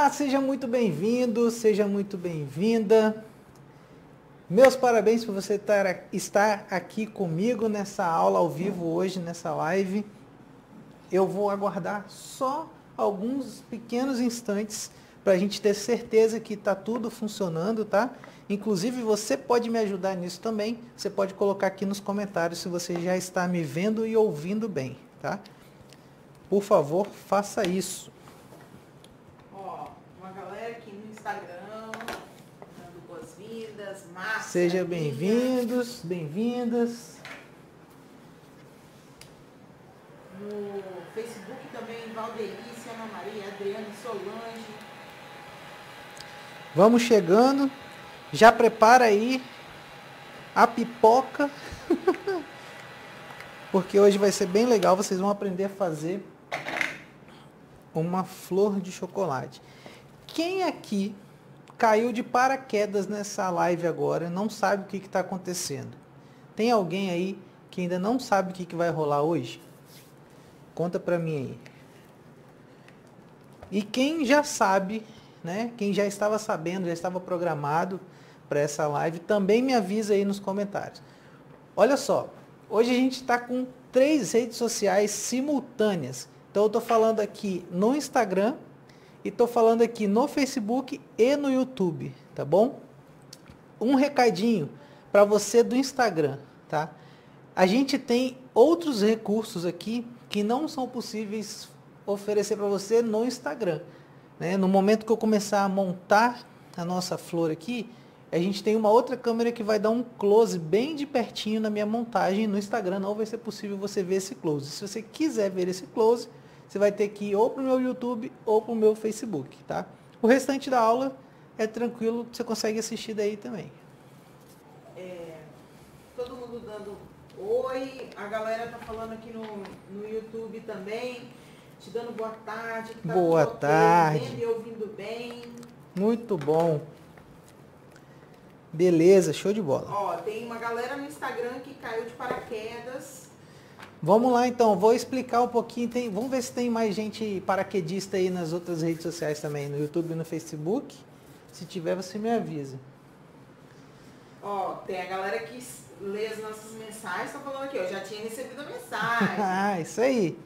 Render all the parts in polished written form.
Olá, seja muito bem-vindo, seja muito bem-vinda. Meus parabéns por você estar aqui comigo nessa aula ao vivo hoje, nessa live. Eu vou aguardar só alguns pequenos instantes para a gente ter certeza que está tudo funcionando, tá? Inclusive, você pode me ajudar nisso também. Você pode colocar aqui nos comentários se você já está me vendo e ouvindo bem, tá? Por favor, faça isso. Ó, uma galera aqui no Instagram, dando boas-vindas, Márcia. Sejam bem-vindos, bem-vindas. No Facebook também, Valdelice, Ana Maria, Adriane, Solange. Vamos chegando. Já prepara aí a pipoca. Porque hoje vai ser bem legal. Vocês vão aprender a fazer uma flor de chocolate. Quem aqui caiu de paraquedas nessa live agora, não sabe o que está acontecendo? Tem alguém aí que ainda não sabe o que vai rolar hoje? Conta pra mim aí. E quem já sabe, né? Quem já estava sabendo, já estava programado para essa live, também me avisa aí nos comentários. Olha só, hoje a gente está com 3 redes sociais simultâneas. Então eu estou falando aqui no Instagram e estou falando aqui no Facebook e no YouTube, tá bom? Um recadinho para você do Instagram, tá? A gente tem outros recursos aqui que não são possíveis oferecer para você no Instagram, né? No momento que eu começar a montar a nossa flor aqui, a gente tem uma outra câmera que vai dar um close bem de pertinho na minha montagem. No Instagram não vai ser possível você ver esse close. Se você quiser ver esse close, você vai ter que ir ou para o meu YouTube ou para o meu Facebook, tá? O restante da aula é tranquilo, você consegue assistir daí também. Todo mundo dando oi. A galera tá falando aqui no YouTube também, te dando boa tarde. Que tá Boa tudo tarde. vendo e ouvindo bem. Muito bom. Beleza, show de bola. Ó, tem uma galera no Instagram que caiu de paraquedas. Vamos lá então, vou explicar um pouquinho. Vamos ver se tem mais gente paraquedista aí nas outras redes sociais também, no YouTube e no Facebook. Se tiver, você me avisa. Ó, tem a galera que lê as nossas mensagens, tá falando aqui, ó, já tinha recebido a mensagem. Ah, isso aí.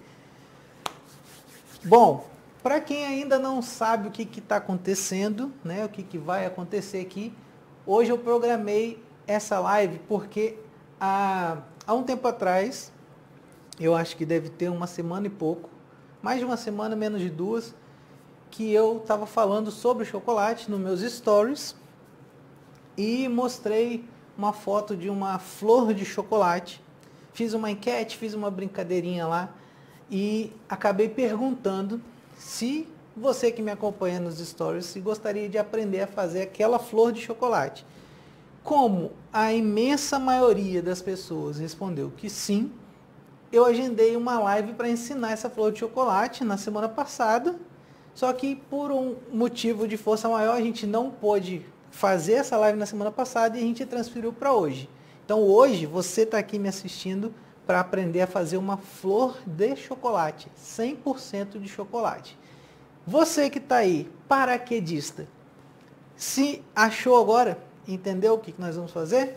Bom, para quem ainda não sabe o que está acontecendo, né, o que vai acontecer aqui, hoje eu programei essa live porque há um tempo atrás, eu acho que deve ter uma semana e pouco, mais de uma semana, menos de 2, que eu estava falando sobre chocolate nos meus stories e mostrei uma foto de uma flor de chocolate. Fiz uma enquete, fiz uma brincadeirinha lá e acabei perguntando se você que me acompanha nos stories se gostaria de aprender a fazer aquela flor de chocolate. Como a imensa maioria das pessoas respondeu que sim, eu agendei uma live para ensinar essa flor de chocolate na semana passada, só que por um motivo de força maior a gente não pôde fazer essa live na semana passada e a gente transferiu para hoje. Então hoje você está aqui me assistindo para aprender a fazer uma flor de chocolate, 100% de chocolate. Você que está aí, paraquedista, se achou agora, entendeu o que nós vamos fazer?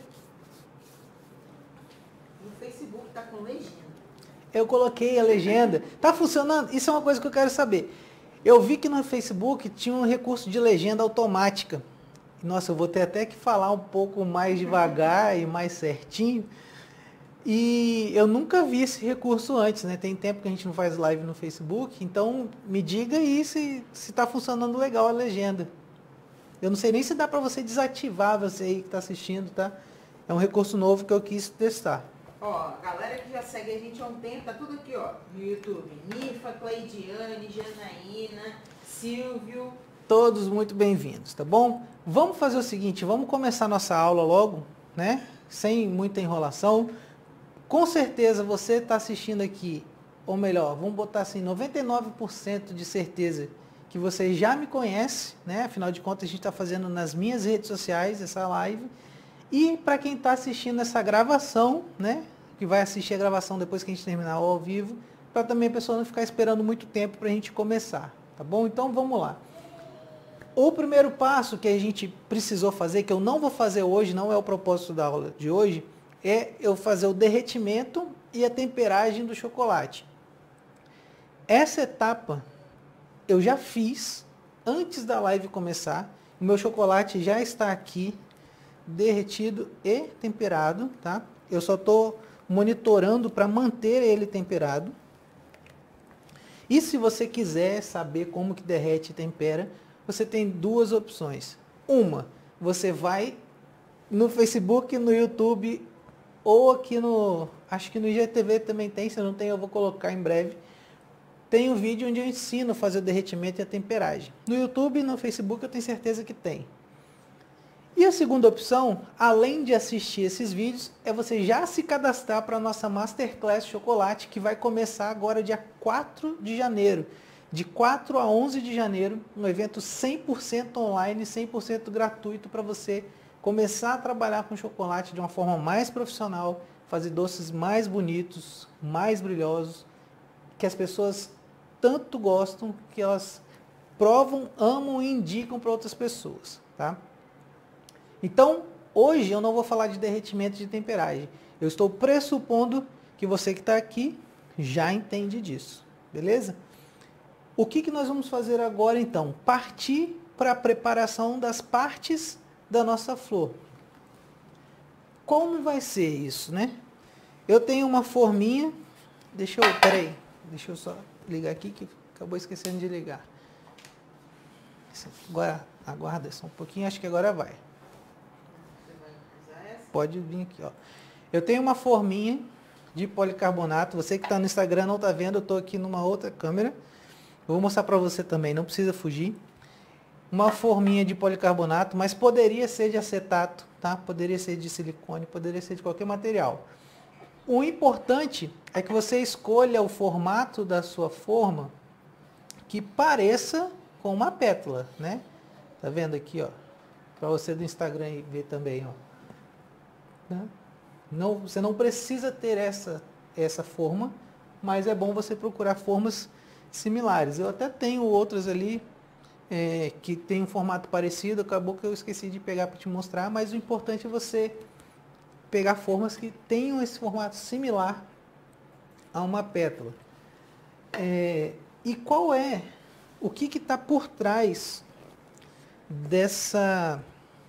No Facebook tá com legenda. Eu coloquei a legenda. Tá funcionando? Isso é uma coisa que eu quero saber. Eu vi que no Facebook tinha um recurso de legenda automática. Nossa, eu vou ter até que falar um pouco mais devagar e mais certinho. E eu nunca vi esse recurso antes, né? Tem tempo que a gente não faz live no Facebook, então me diga aí se está funcionando legal a legenda. Eu não sei nem se dá para você desativar, você aí que está assistindo, tá? É um recurso novo que eu quis testar. Ó, galera que já segue a gente há um tempo, tá tudo aqui, ó, no YouTube. Nifa, Cleidiane, Janaína, Silvio. Todos muito bem-vindos, tá bom? Vamos fazer o seguinte, vamos começar nossa aula logo, né? Sem muita enrolação. Com certeza você está assistindo aqui, ou melhor, vamos botar assim, 99% de certeza que você já me conhece, né? Afinal de contas, a gente está fazendo nas minhas redes sociais essa live. E para quem está assistindo essa gravação, né? Que vai assistir a gravação depois que a gente terminar ao vivo, para também a pessoa não ficar esperando muito tempo para a gente começar, tá bom? Então vamos lá. O primeiro passo que a gente precisou fazer, que eu não vou fazer hoje, não é o propósito da aula de hoje, é eu fazer o derretimento e a temperagem do chocolate. Essa etapa eu já fiz antes da live começar. O meu chocolate já está aqui derretido e temperado, tá? Eu só estou monitorando para manter ele temperado. E se você quiser saber como que derrete e tempera, você tem duas opções. Uma, você vai no Facebook, no YouTube ou aqui no... Acho que no IGTV também tem, se não tem eu vou colocar em breve. Tem um vídeo onde eu ensino a fazer o derretimento e a temperagem. No YouTube e no Facebook eu tenho certeza que tem. E a segunda opção, além de assistir esses vídeos, é você já se cadastrar para a nossa Masterclass Chocolate, que vai começar agora dia 4 de janeiro. De 4 a 11 de janeiro, um evento 100% online, 100% gratuito para você começar a trabalhar com chocolate de uma forma mais profissional, fazer doces mais bonitos, mais brilhosos, que as pessoas tanto gostam, que elas provam, amam e indicam para outras pessoas, tá? Então, hoje eu não vou falar de derretimento de temperagem. Eu estou pressupondo que você que está aqui já entende disso, beleza? O que nós vamos fazer agora então? Partir para a preparação das partes da nossa flor. Como vai ser isso, né? Eu tenho uma forminha, deixa eu só ligar aqui que acabou esquecendo de ligar. Agora, aguarda só um pouquinho, acho que agora vai. Pode vir aqui, ó. Eu tenho uma forminha de policarbonato. Você que está no Instagram não está vendo, eu estou aqui numa outra câmera. Eu vou mostrar para você também, não precisa fugir. Uma forminha de policarbonato, mas poderia ser de acetato, tá? Poderia ser de silicone, poderia ser de qualquer material. O importante é que você escolha o formato da sua forma que pareça com uma pétala, né? Tá vendo aqui, ó? Para você do Instagram ver também, ó. Não, você não precisa ter essa forma, mas é bom você procurar formas similares. Eu até tenho outras ali que tem um formato parecido, acabou que eu esqueci de pegar para te mostrar, mas o importante é você pegar formas que tenham esse formato similar a uma pétala. E qual é, o que está por trás dessa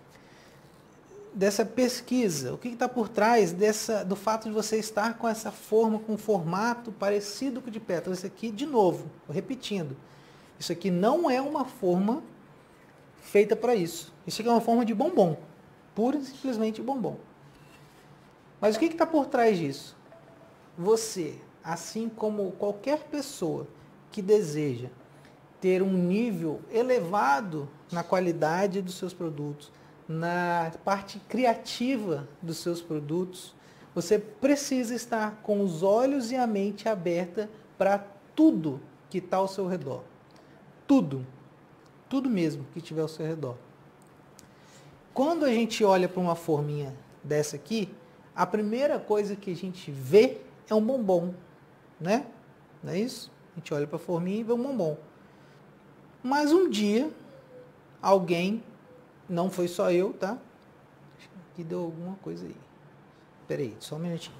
pesquisa? O que está por trás do fato de você estar com essa forma, com um formato parecido com o de pétala? Isso aqui, de novo, repetindo, isso aqui não é uma forma feita para isso. Isso aqui é uma forma de bombom, pura e simplesmente bombom. Mas o que está por trás disso? Você, assim como qualquer pessoa que deseja ter um nível elevado na qualidade dos seus produtos, na parte criativa dos seus produtos, você precisa estar com os olhos e a mente aberta para tudo que está ao seu redor. Tudo. Tudo mesmo que tiver ao seu redor. Quando a gente olha para uma forminha dessa aqui, a primeira coisa que a gente vê é um bombom, né? Não é isso? A gente olha para a forminha e vê um bombom. Mas um dia, alguém, não foi só eu, tá? Acho que deu alguma coisa aí. Espera aí, só um minutinho.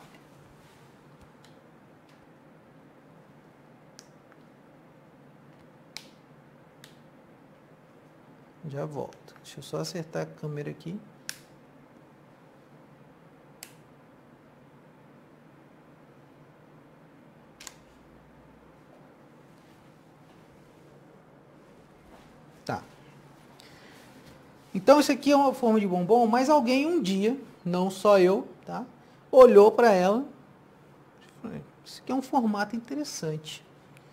Já volto. Deixa eu só acertar a câmera aqui. Tá. Então isso aqui é uma forma de bombom, mas alguém um dia, não só eu, tá? Olhou para ela. Isso aqui é um formato interessante.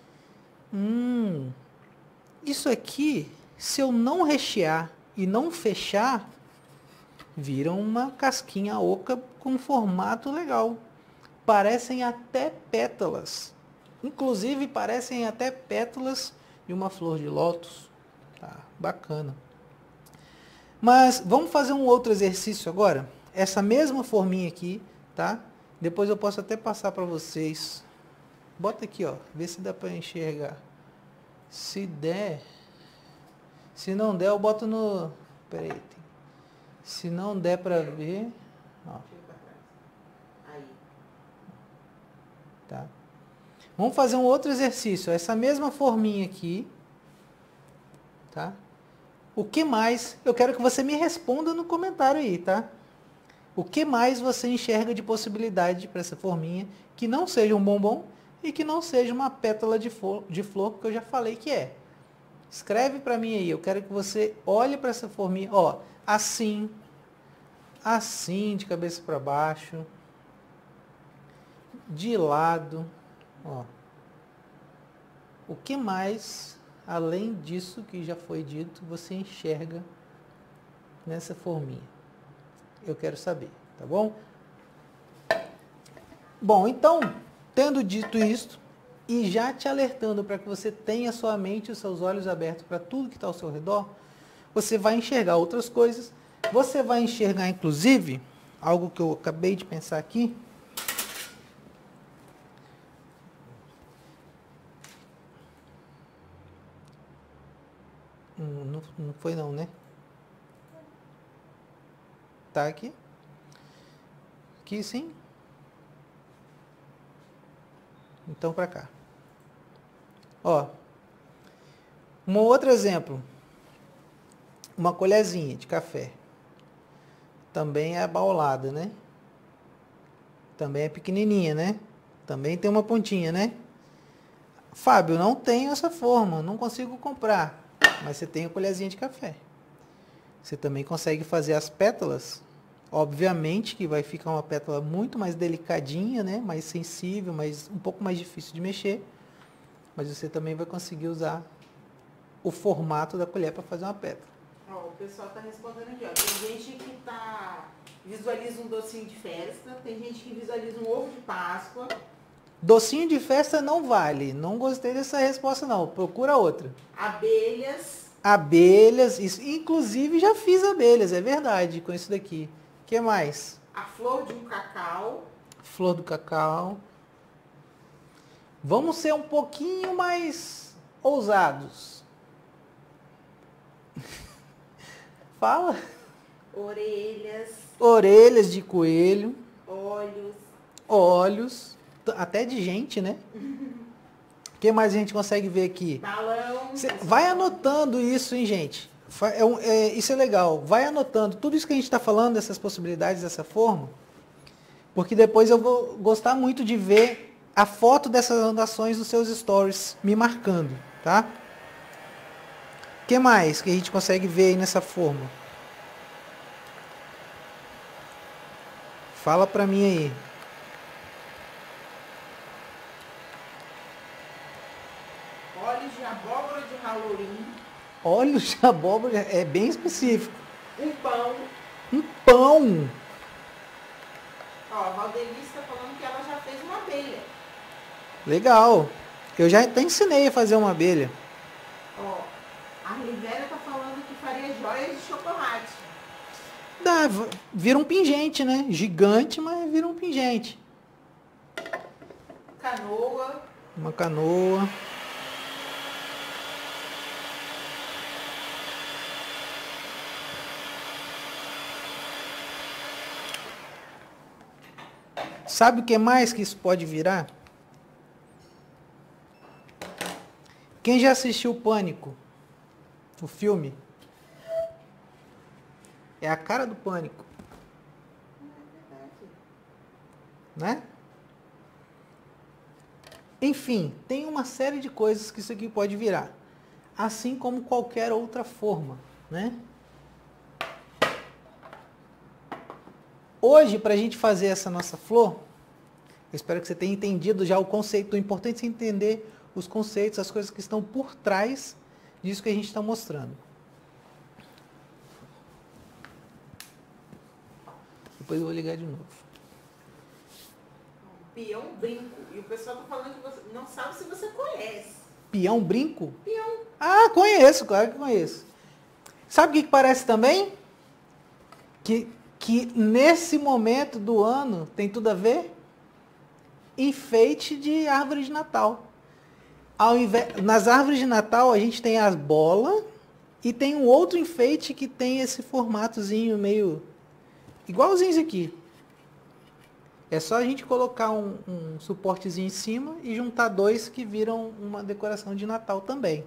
Isso aqui, se eu não rechear e não fechar, vira uma casquinha oca com um formato legal. Parecem até pétalas. Inclusive parecem até pétalas de uma flor de lótus. Tá, bacana. Mas vamos fazer um outro exercício agora. Essa mesma forminha aqui, tá? Depois eu posso até passar para vocês. Bota aqui, ó. Vê se dá para enxergar. Se der, Se não der, eu boto no... Peraí. Se não der para ver... Ó. Aí. Tá. Vamos fazer um outro exercício. Essa mesma forminha aqui. Tá? O que mais? Eu quero que você me responda no comentário aí, tá? O que mais você enxerga de possibilidade para essa forminha que não seja um bombom e que não seja uma pétala de flor, que eu já falei que é. Escreve para mim aí. Eu quero que você olhe para essa forminha. Ó, assim. Assim, de cabeça para baixo. De lado. Ó. O que mais, além disso que já foi dito, você enxerga nessa forminha? Eu quero saber, tá bom? Bom, então, tendo dito isto, e já te alertando para que você tenha sua mente e os seus olhos abertos para tudo que está ao seu redor, você vai enxergar outras coisas. Você vai enxergar, inclusive, algo que eu acabei de pensar aqui. Não foi não, né? Tá aqui. Aqui sim. Então para cá. Ó. Um outro exemplo. Uma colherzinha de café. Também é abaulada, né? Também é pequenininha, né? Também tem uma pontinha, né? Fábio, não tenho essa forma, não consigo comprar. Mas você tem a colherzinha de café. Você também consegue fazer as pétalas. Obviamente que vai ficar uma pétala muito mais delicadinha, né? Mais sensível, um pouco mais difícil de mexer. Mas você também vai conseguir usar o formato da colher para fazer uma pétala. Ó, o pessoal está respondendo aqui, ó. Tem gente que visualiza um docinho de festa, tem gente que visualiza um ovo de Páscoa. Docinho de festa não vale. Não gostei dessa resposta não. Procura outra. Abelhas. Abelhas. Isso. Inclusive já fiz abelhas, é verdade, com isso daqui. O que mais? A flor de um cacau. Flor do cacau. Vamos ser um pouquinho mais ousados. Fala. Orelhas. Orelhas de coelho. Olhos. Olhos. Até de gente, né? O que mais a gente consegue ver aqui? Balão. Vai anotando isso, hein, gente? Isso é legal. Vai anotando tudo isso que a gente está falando, essas possibilidades, dessa forma. Porque depois eu vou gostar muito de ver a foto dessas anotações nos seus stories me marcando, tá? O que mais que a gente consegue ver aí nessa forma? Fala pra mim aí. Olhos de abóbora de Halloween. Olhos de abóbora é bem específico. Um pão. Um pão. Ó, a Valdelice está falando que ela já fez uma abelha. Legal. Eu já até ensinei a fazer uma abelha. Ó, a Rivera está falando que faria joias de chocolate. Dá, vira um pingente, né? Gigante, mas vira um pingente. Canoa. Uma canoa. Sabe o que mais que isso pode virar? Quem já assistiu Pânico? O filme? É a cara do Pânico. Né? Enfim, tem uma série de coisas que isso aqui pode virar. Assim como qualquer outra forma, né? Hoje, para a gente fazer essa nossa flor, eu espero que você tenha entendido já o conceito. O importante é você entender os conceitos, as coisas que estão por trás disso que a gente está mostrando. Depois eu vou ligar de novo. Peão brinco. E o pessoal está falando que você não sabe se você conhece. Peão brinco? Peão. Ah, conheço, claro que conheço. Sabe o que parece também? Que nesse momento do ano tem tudo a ver? Enfeite de árvore de Natal. Nas árvores de Natal a gente tem as bolas E tem um outro enfeite que tem esse formatozinho meio igualzinho esse aqui. É só a gente colocar um suportezinho em cima e juntar dois que viram uma decoração de Natal também.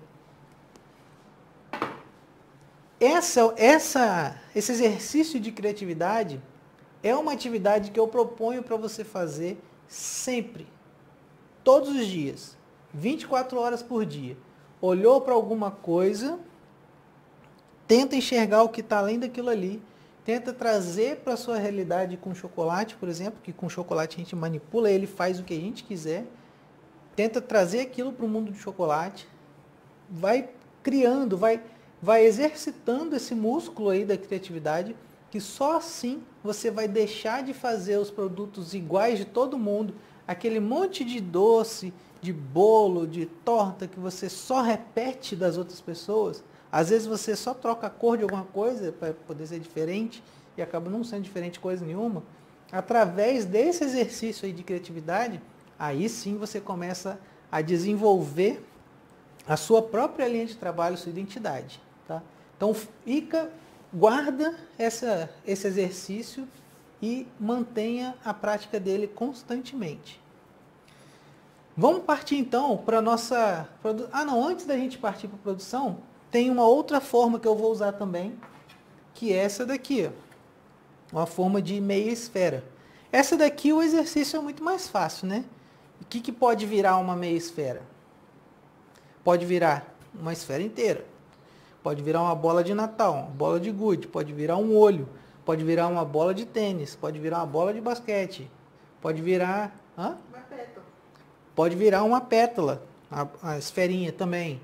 Esse exercício de criatividade é uma atividade que eu proponho para você fazer sempre, todos os dias, 24 horas por dia. Olhou para alguma coisa, tenta enxergar o que está além daquilo ali, tenta trazer para a sua realidade com chocolate, por exemplo, que com chocolate a gente manipula ele, faz o que a gente quiser, tenta trazer aquilo para o mundo do chocolate, vai criando, vai exercitando esse músculo aí da criatividade, que só assim você vai deixar de fazer os produtos iguais de todo mundo, aquele monte de doce, de bolo, de torta que você só repete das outras pessoas. Às vezes você só troca a cor de alguma coisa para poder ser diferente e acaba não sendo diferente coisa nenhuma. Através desse exercício aí de criatividade, aí sim você começa a desenvolver a sua própria linha de trabalho, sua identidade. Tá? Então guarda esse exercício e mantenha a prática dele constantemente. Vamos partir então para a nossa... antes da gente partir para a produção, tem uma outra forma que eu vou usar também, que é essa daqui, ó, uma forma de meia esfera. Essa daqui o exercício é muito mais fácil, né? O que pode virar uma meia esfera? Pode virar uma esfera inteira. Pode virar uma bola de Natal, uma bola de gude, pode virar um olho, pode virar uma bola de tênis, pode virar uma bola de basquete, pode virar... Uma pétala. Pode virar uma pétala, a esferinha também.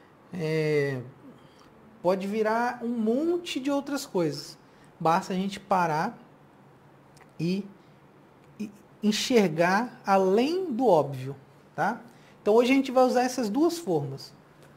Pode virar um monte de outras coisas. Basta a gente parar e enxergar além do óbvio, tá? Então hoje a gente vai usar essas duas formas.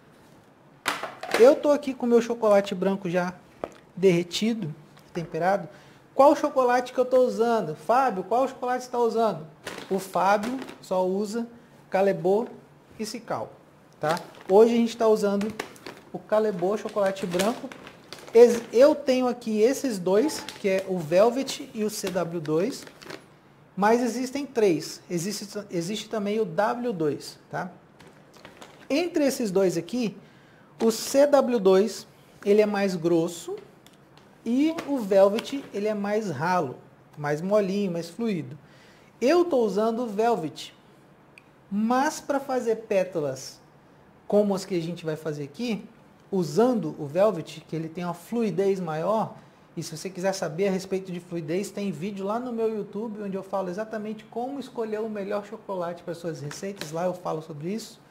Eu estou aqui com o meu chocolate branco já derretido, temperado. Qual chocolate que eu estou usando? Fábio, qual chocolate você está usando? O Fábio só usa Callebaut e Cacau, tá? Hoje a gente está usando o Callebaut chocolate branco. Eu tenho aqui esses dois, que é o Velvet e o CW2, mas existem três. Existe também o W2, tá? Entre esses dois aqui, o CW2 ele é mais grosso e o Velvet ele é mais ralo, mais molinho, mais fluido. Eu estou usando o Velvet, mas para fazer pétalas como as que a gente vai fazer aqui, usando o Velvet, que ele tem uma fluidez maior, e se você quiser saber a respeito de fluidez, tem vídeo lá no meu YouTube, onde eu falo exatamente como escolher o melhor chocolate para suas receitas, lá eu falo sobre isso.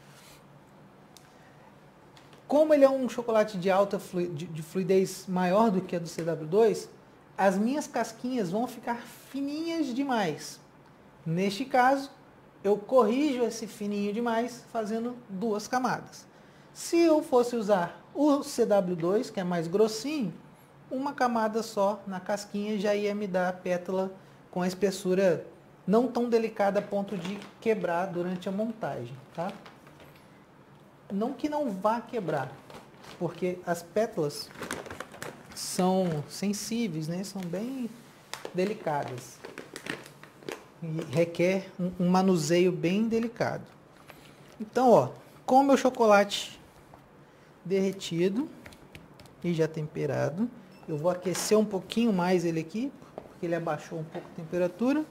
Como ele é um chocolate de alta de fluidez maior do que a do CW2, as minhas casquinhas vão ficar fininhas demais. Neste caso, eu corrijo esse fininho demais fazendo duas camadas. Se eu fosse usar o CW2, que é mais grossinho, uma camada só na casquinha já ia me dar a pétala com a espessura não tão delicada a ponto de quebrar durante a montagem, tá? Não que não vá quebrar, porque as pétalas são sensíveis, né? São bem delicadas. E requer um manuseio bem delicado. Então, ó, com o meu chocolate derretido e já temperado, eu vou aquecer um pouquinho mais ele aqui, porque ele abaixou um pouco a temperatura.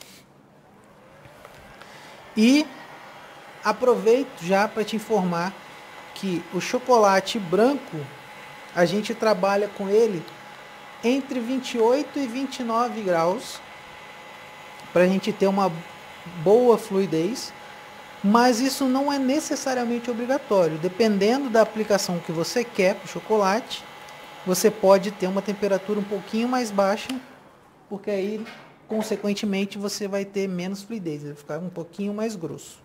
E aproveito já para te informar que o chocolate branco, a gente trabalha com ele entre 28 e 29 graus, para a gente ter uma boa fluidez, mas isso não é necessariamente obrigatório. Dependendo da aplicação que você quer para o chocolate, você pode ter uma temperatura um pouquinho mais baixa, porque aí, consequentemente, você vai ter menos fluidez, ele vai ficar um pouquinho mais grosso.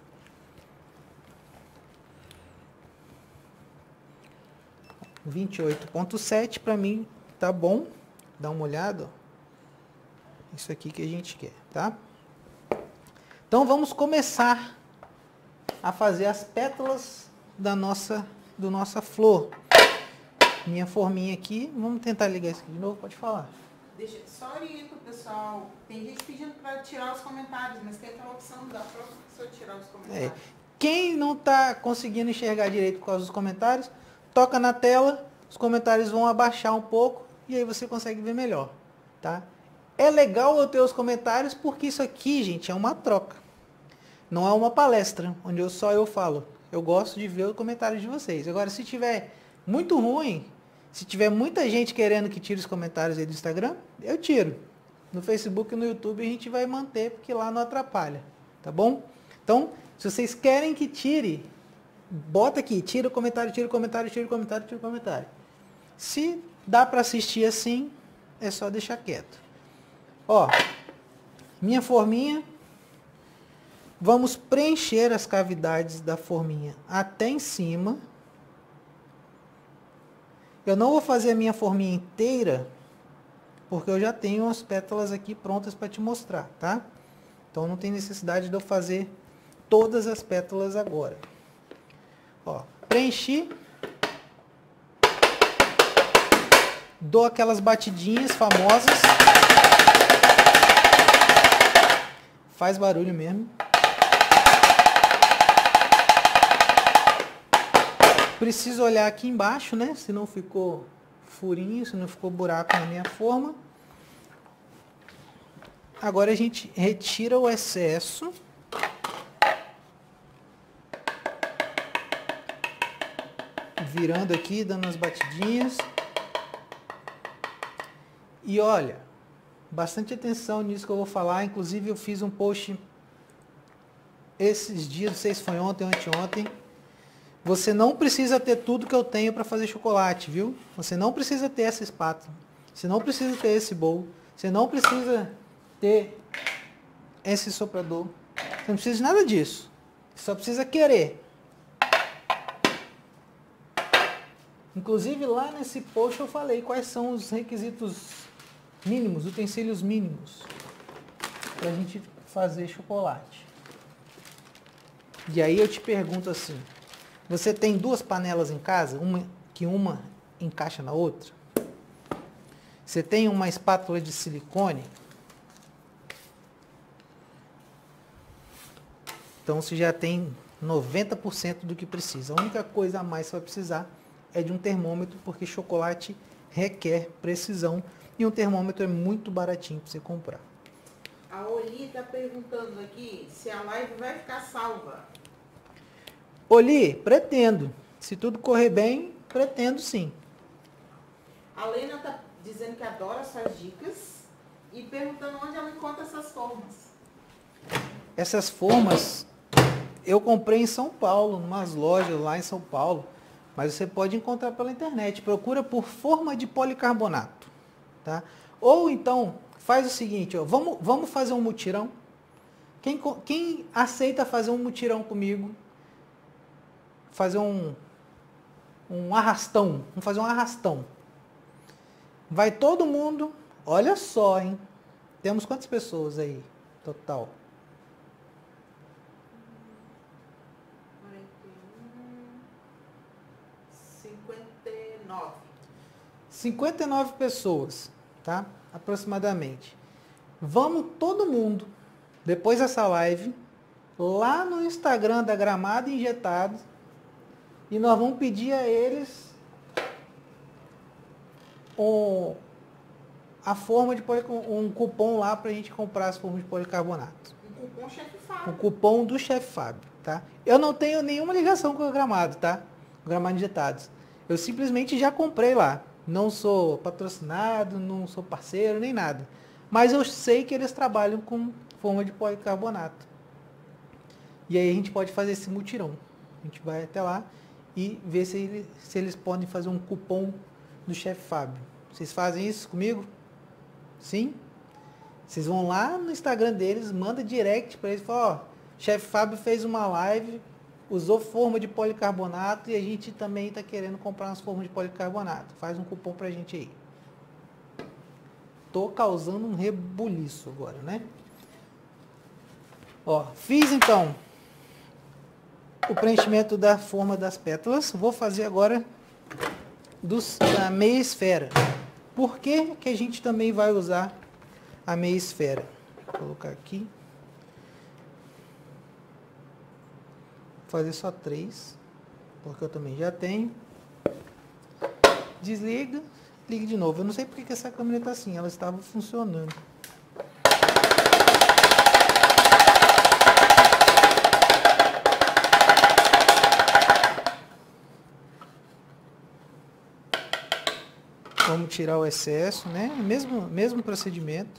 – 28,7 para mim tá bom. Dá uma olhada, ó. Isso aqui que a gente quer, tá? Então vamos começar a fazer as pétalas da nossa flor. minha forminha aqui. Vamos tentar ligar isso aqui de novo, pode falar. Deixa, só orienta o pessoal. Tem gente pedindo para tirar os comentários, mas tem aquela opção da própria pessoa tirar os comentários. Quem não está conseguindo enxergar direito por causa dos comentários, toca na tela, os comentários vão abaixar um pouco e aí você consegue ver melhor, tá? É legal eu ter os comentários porque isso aqui, gente, é uma troca. Não é uma palestra, onde só eu falo. Eu gosto de ver os comentários de vocês. Agora, se tiver muito ruim, se tiver muita gente querendo que tire os comentários aí do Instagram, eu tiro. No Facebook e no YouTube a gente vai manter, porque lá não atrapalha, tá bom? Então, se vocês querem que tire, bota aqui, tira o comentário, tira o comentário, tira o comentário, tira o comentário. Se dá para assistir assim, é só deixar quieto. Ó, minha forminha, vamos preencher as cavidades da forminha até em cima. Eu não vou fazer a minha forminha inteira, porque eu já tenho as pétalas aqui prontas para te mostrar, tá? Então não tem necessidade de eu fazer todas as pétalas agora. Ó, preenchi. Dou aquelas batidinhas famosas. Faz barulho mesmo. Preciso olhar aqui embaixo, né? Se não ficou furinho, se não ficou buraco na minha forma. Agora a gente retira o excesso. Virando aqui, dando as batidinhas. E olha, bastante atenção nisso que eu vou falar. Inclusive eu fiz um post esses dias, não sei se foi ontem ou anteontem. Você não precisa ter tudo que eu tenho para fazer chocolate, viu? Você não precisa ter essa espátula. Você não precisa ter esse bowl. Você não precisa ter esse soprador. Você não precisa de nada disso. Você só precisa querer. Inclusive lá nesse post eu falei quais são os requisitos mínimos, utensílios mínimos para a gente fazer chocolate. E aí eu te pergunto assim, você tem duas panelas em casa, uma encaixa na outra? Você tem uma espátula de silicone? Então você já tem 90% do que precisa. A única coisa a mais que você vai precisar é de um termômetro, porque chocolate requer precisão e um termômetro é muito baratinho para você comprar. A Oli está perguntando aqui se a live vai ficar salva. Oli, pretendo. Se tudo correr bem, pretendo sim. A Lena está dizendo que adora suas dicas e perguntando onde ela encontra essas formas. Essas formas eu comprei em São Paulo, em umas lojas lá em São Paulo. Mas você pode encontrar pela internet. Procura por forma de policarbonato. Tá? Ou então, faz o seguinte, ó, vamos fazer um mutirão. Quem aceita fazer um mutirão comigo? Fazer um arrastão. Vamos fazer um arrastão. Vai todo mundo. Olha só, hein? Temos quantas pessoas aí? Total. 59 pessoas, tá? Aproximadamente. Vamos todo mundo, depois dessa live, lá no Instagram da Gramado Injetado, e nós vamos pedir a eles a forma de um cupom lá pra gente comprar as formas de policarbonato. Um cupom Chef Fábio. Um cupom do Chef Fábio, tá? Eu não tenho nenhuma ligação com o Gramado, tá? O Gramado Injetados. Eu simplesmente já comprei lá. Não sou patrocinado, não sou parceiro, nem nada. Mas eu sei que eles trabalham com forma de policarbonato. E aí a gente pode fazer esse mutirão. A gente vai até lá e ver se eles podem fazer um cupom do Chef Fábio. Vocês fazem isso comigo? Sim? Vocês vão lá no Instagram deles, manda direct para eles, fala, ó, Chef Fábio fez uma live, usou forma de policarbonato e a gente também está querendo comprar umas formas de policarbonato. Faz um cupom pra gente aí. Tô causando um rebuliço agora, né? Ó, fiz então o preenchimento da forma das pétalas. Vou fazer agora da meia esfera. Por que que a gente também vai usar a meia esfera? Vou colocar aqui. Vou fazer só 3, porque eu também já tenho. Desliga, liga de novo. Eu não sei porque que essa câmera está assim, ela estava funcionando. Vamos tirar o excesso, né? Mesmo procedimento.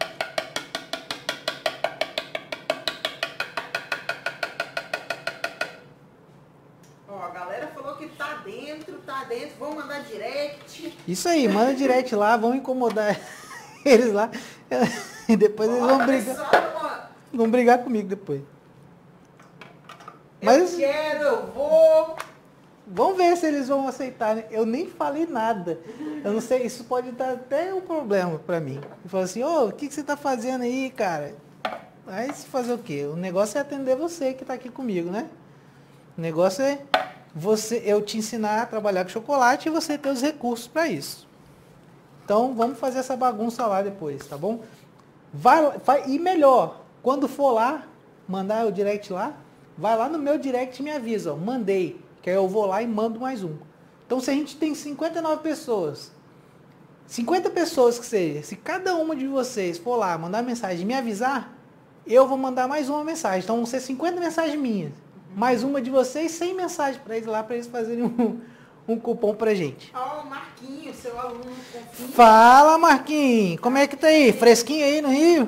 Ó, a galera falou que tá dentro, vão mandar direct. Isso aí, manda direct lá, vão incomodar eles lá. E depois eles vão brigar. Vão brigar comigo depois. Mas eu vou. vamos ver se eles vão aceitar, né? Eu nem falei nada. Eu não sei, isso pode dar até um problema pra mim. Eu falo assim, ô, o que você tá fazendo aí, cara? Aí se fazer o quê? O negócio é atender você que tá aqui comigo, né? O negócio é eu te ensinar a trabalhar com chocolate e você ter os recursos para isso. Então, vamos fazer essa bagunça lá depois, tá bom? E melhor, quando for lá, mandar o direct lá, vai lá no meu direct e me avisa, ó, mandei. Que aí eu vou lá e mando mais um. Então, se a gente tem 59 pessoas, 50 pessoas que seja, se cada uma de vocês for lá mandar mensagem e me avisar, eu vou mandar mais uma mensagem. Então, vão ser 50 mensagens minhas. Mais uma de vocês, 100 mensagens para eles lá, para eles fazerem um cupom pra gente. Ó, o Marquinho, seu aluno. Fala, Marquinho. Como é que tá aí? Fresquinho aí no Rio?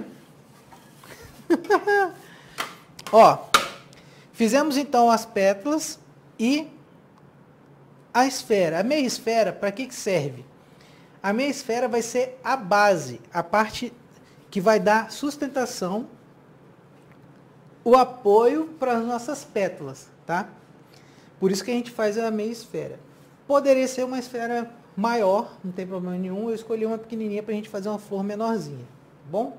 Ó, fizemos então as pétalas e a esfera. A meia esfera, para que serve? A meia esfera vai ser a base, a parte que vai dar sustentação, o apoio para as nossas pétalas, tá? Por isso que a gente faz a meia esfera. Poderia ser uma esfera maior, não tem problema nenhum. Eu escolhi uma pequenininha para a gente fazer uma flor menorzinha, tá bom?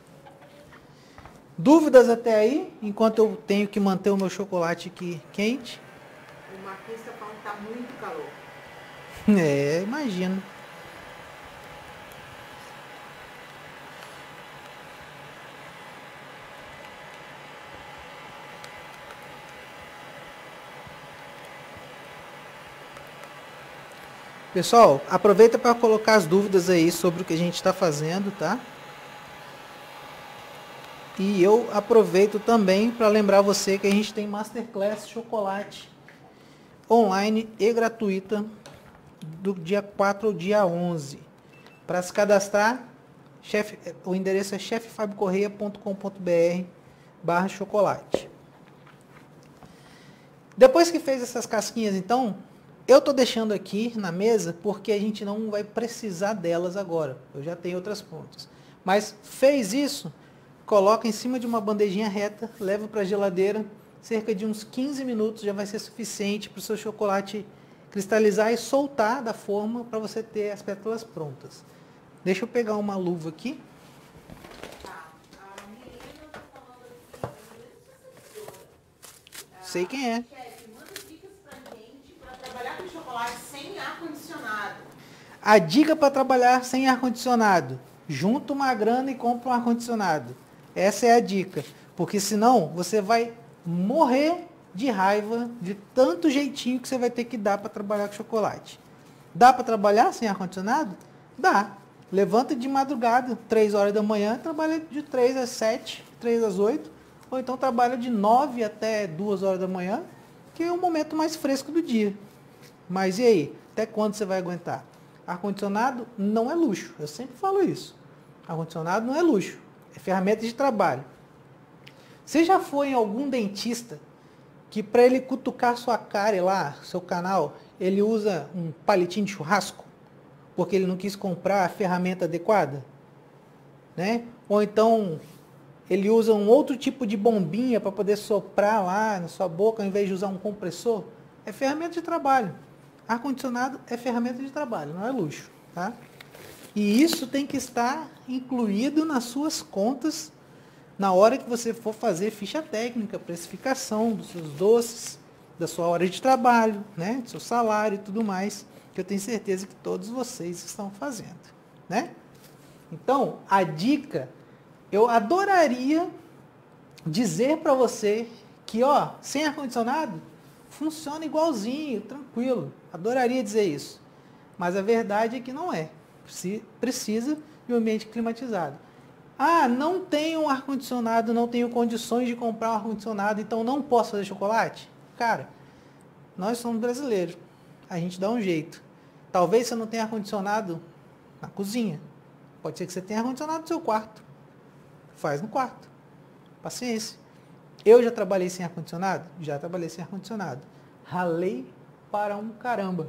Dúvidas até aí? Enquanto eu tenho que manter o meu chocolate aqui quente. O Marquinhos está falando que tá muito calor. É, imagino. Pessoal, aproveita para colocar as dúvidas aí sobre o que a gente está fazendo, tá? E eu aproveito também para lembrar você que a gente tem Masterclass Chocolate online e gratuita do dia 4 ao dia 11. Para se cadastrar, o endereço é chefefabiocorreia.com.br/chocolate. Depois que fez essas casquinhas, então, eu estou deixando aqui na mesa porque a gente não vai precisar delas agora. Eu já tenho outras pontas. Mas fez isso, coloca em cima de uma bandejinha reta, leva para a geladeira, cerca de uns 15 minutos já vai ser suficiente para o seu chocolate cristalizar e soltar da forma para você ter as pétalas prontas. Deixa eu pegar uma luva aqui. Sei quem é. Sem ar-condicionado. A dica para trabalhar sem ar-condicionado: junta uma grana e compra um ar-condicionado. Essa é a dica, porque senão você vai morrer de raiva de tanto jeitinho que você vai ter que dar para trabalhar com chocolate. Dá para trabalhar sem ar-condicionado? Dá. Levanta de madrugada, 3 horas da manhã, trabalha de 3 às 7, 3 às 8, ou então trabalha de 9 até 2 horas da manhã, que é o momento mais fresco do dia. Mas e aí? Até quando você vai aguentar? Ar-condicionado não é luxo. Eu sempre falo isso. Ar-condicionado não é luxo. É ferramenta de trabalho. Você já foi em algum dentista que para ele cutucar sua cárie lá, seu canal, ele usa um palitinho de churrasco? Porque ele não quis comprar a ferramenta adequada? Né? Ou então ele usa um outro tipo de bombinha para poder soprar lá na sua boca ao invés de usar um compressor? É ferramenta de trabalho. Ar-condicionado é ferramenta de trabalho, não é luxo, tá? E isso tem que estar incluído nas suas contas na hora que você for fazer ficha técnica, precificação dos seus doces, da sua hora de trabalho, né? Do seu salário e tudo mais. que eu tenho certeza que todos vocês estão fazendo, né? Então, a dica, eu adoraria dizer para você que, ó, sem ar-condicionado, funciona igualzinho, tranquilo. Adoraria dizer isso. Mas a verdade é que não é. Precisa de um ambiente climatizado. Ah, não tenho ar-condicionado, não tenho condições de comprar um ar-condicionado, então não posso fazer chocolate? Cara, nós somos brasileiros. A gente dá um jeito. Talvez você não tenha ar-condicionado na cozinha. Pode ser que você tenha ar-condicionado no seu quarto. Faz no quarto. Paciência. Eu já trabalhei sem ar-condicionado? Já trabalhei sem ar-condicionado. Ralei para um caramba.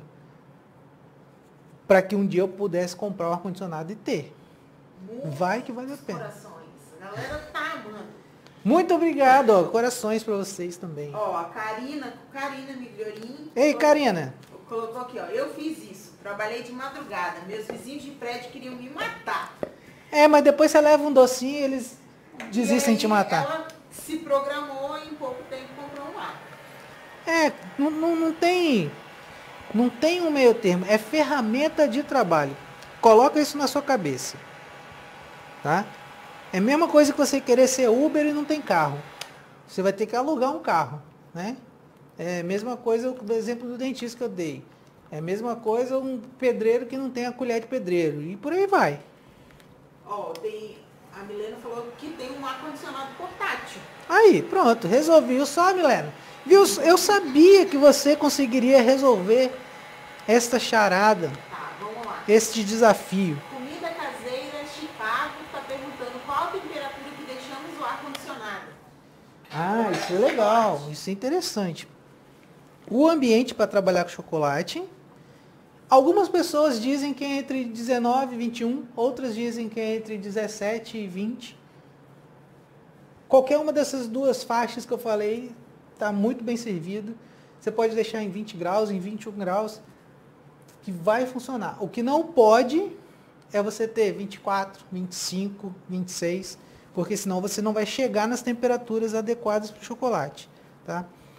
Para que um dia eu pudesse comprar um ar-condicionado e ter. Vai que vale a pena. Corações. A galera tá amando. Muito obrigado, ó. Corações para vocês também. Ó, a Karina Migliorin. Ei, Karina. Colocou aqui, ó. Eu fiz isso. Trabalhei de madrugada. Meus vizinhos de prédio queriam me matar. É, mas depois você leva um docinho e eles desistem de te matar. Ela se programou e em pouco tempo comprou um ar. É, não tem um meio termo. É ferramenta de trabalho. Coloca isso na sua cabeça. Tá? É a mesma coisa que você querer ser Uber e não tem carro. Você vai ter que alugar um carro, né? É a mesma coisa do exemplo do dentista que eu dei. É a mesma coisa um pedreiro que não tem a colher de pedreiro. E por aí vai. Ó, a Milena falou que tem um ar-condicionado portátil. Aí, pronto, resolvi. Só, Milena. Viu? Eu sabia que você conseguiria resolver esta charada, Tá, vamos lá. este desafio. Comida caseira, Chicago, tá perguntando qual a temperatura que deixamos o ar-condicionado. Ah, isso é legal, isso é interessante. O ambiente para trabalhar com chocolate, algumas pessoas dizem que é entre 19 e 21, outras dizem que é entre 17 e 20. Qualquer uma dessas duas faixas que eu falei está muito bem servido. Você pode deixar em 20 graus, em 21 graus, que vai funcionar. O que não pode é você ter 24, 25, 26, porque senão você não vai chegar nas temperaturas adequadas para o chocolate. Tá?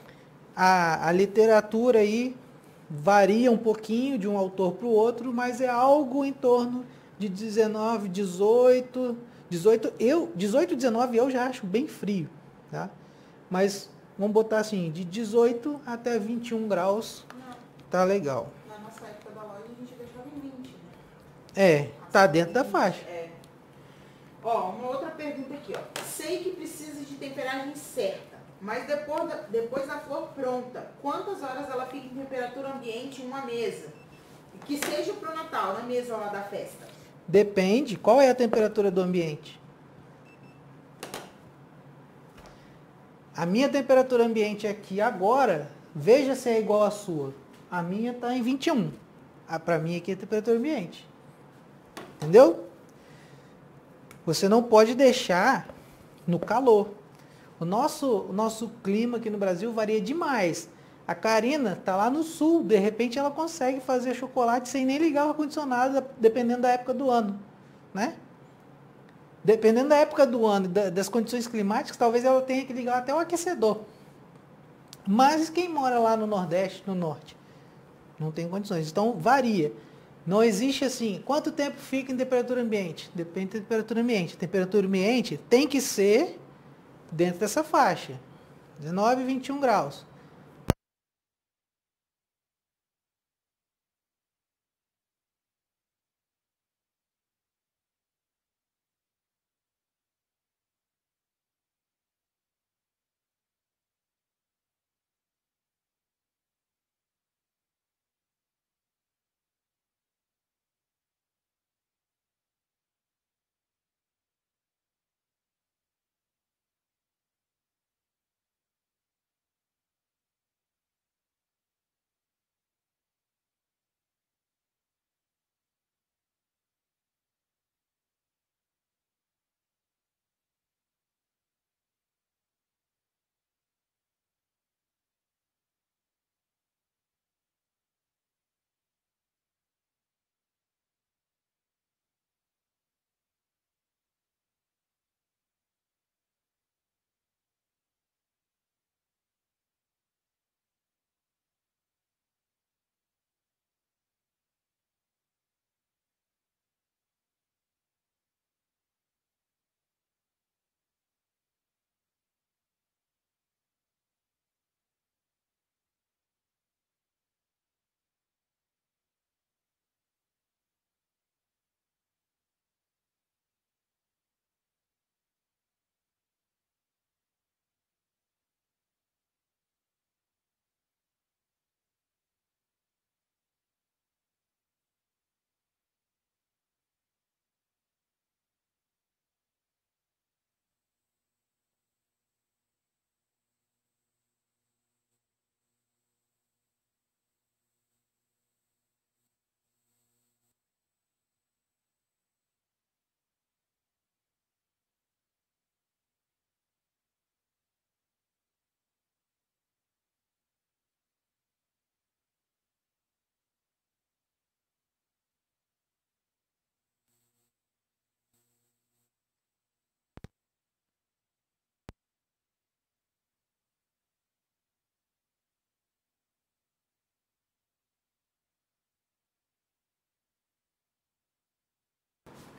A literatura aí varia um pouquinho de um autor para o outro, mas é algo em torno de 19, 18, 19 eu já acho bem frio, tá? Mas vamos botar assim, de 18 até 21 graus, tá legal. Na nossa época da loja a gente deixava em 20, né? É, tá dentro da faixa. É. Ó, uma outra pergunta aqui, ó. Sei que precisa de temperagem certa, mas depois da flor pronta, quantas horas ela fica em temperatura ambiente em uma mesa? Que seja pro Natal, na mesa lá da festa. Depende, qual é a temperatura do ambiente? A minha temperatura ambiente aqui agora, veja se é igual à sua. A minha está em 21. Para mim aqui é a temperatura ambiente. Entendeu? Você não pode deixar no calor. O nosso clima aqui no Brasil varia demais. A Karina está lá no sul, de repente ela consegue fazer chocolate sem nem ligar o ar-condicionado, dependendo da época do ano, né? Dependendo da época do ano, das condições climáticas, talvez ela tenha que ligar até o aquecedor. Mas quem mora lá no Nordeste, no Norte, não tem condições. Então varia. Não existe assim, quanto tempo fica em temperatura ambiente? Depende da temperatura ambiente. A temperatura ambiente tem que ser dentro dessa faixa, 19 e 21 graus.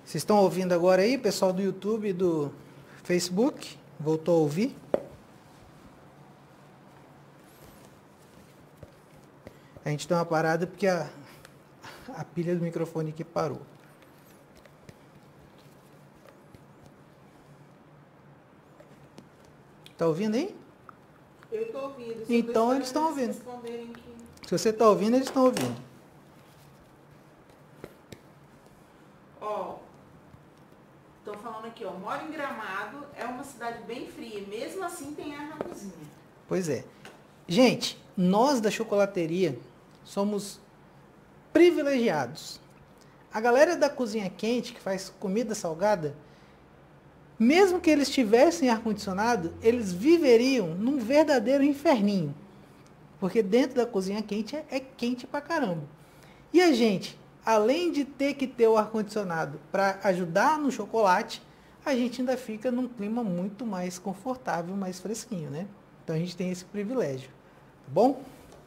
Vocês estão ouvindo agora aí, pessoal do YouTube e do Facebook? Voltou a ouvir? A gente deu uma parada porque a pilha do microfone aqui parou. Tá ouvindo aí? Eu estou ouvindo. Então eles estão ouvindo. Aqui. Se você está ouvindo, eles estão ouvindo. Ó, estão falando aqui, ó. Moro em Gramado, é uma cidade bem fria. Mesmo assim tem ar na cozinha. Pois é. Gente, nós da chocolateria somos privilegiados. A galera da cozinha quente, que faz comida salgada, mesmo que eles tivessem ar-condicionado, eles viveriam num verdadeiro inferninho. Porque dentro da cozinha quente é quente pra caramba. E a gente, além de ter que ter o ar-condicionado para ajudar no chocolate, a gente ainda fica num clima muito mais confortável, mais fresquinho, né? Então a gente tem esse privilégio. Tá bom?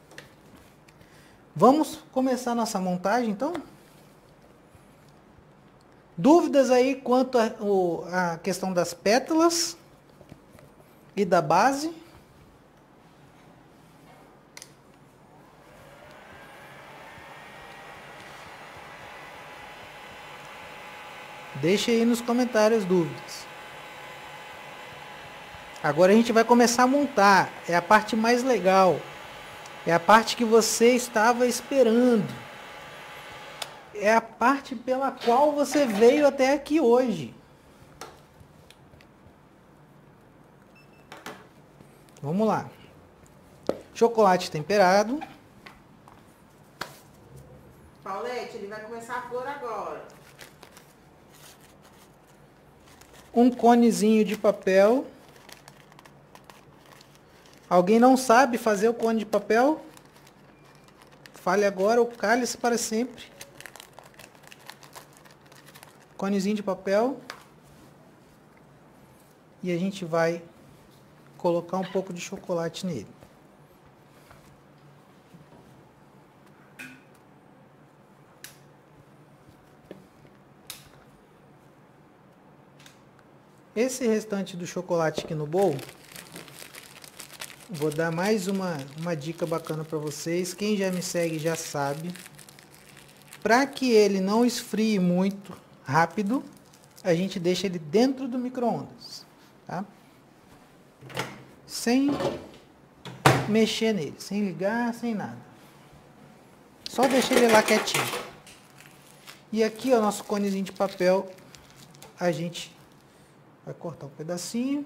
Vamos começar nossa montagem, então? Dúvidas aí quanto à questão das pétalas e da base? Deixe aí nos comentários dúvidas. Agora a gente vai começar a montar. É a parte mais legal. É a parte que você estava esperando. É a parte pela qual você veio até aqui hoje. Vamos lá. Chocolate temperado. Paulette, ele vai começar a flor agora. Um conezinho de papel. Alguém não sabe fazer o cone de papel? Fale agora ou cale-se para sempre. Conezinho de papel. E a gente vai colocar um pouco de chocolate nele. Esse restante do chocolate aqui no bowl, vou dar mais uma dica bacana para vocês. Quem já me segue já sabe. Para que ele não esfrie muito rápido, a gente deixa ele dentro do micro-ondas, tá? Sem mexer nele, sem ligar, sem nada. Só deixa ele lá quietinho. E aqui, ó, nosso conezinho de papel, a gente vai cortar um pedacinho.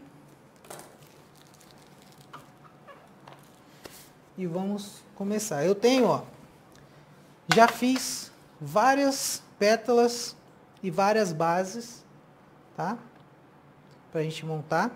E vamos começar. Eu tenho, ó, já fiz várias pétalas e várias bases, tá? Pra gente montar.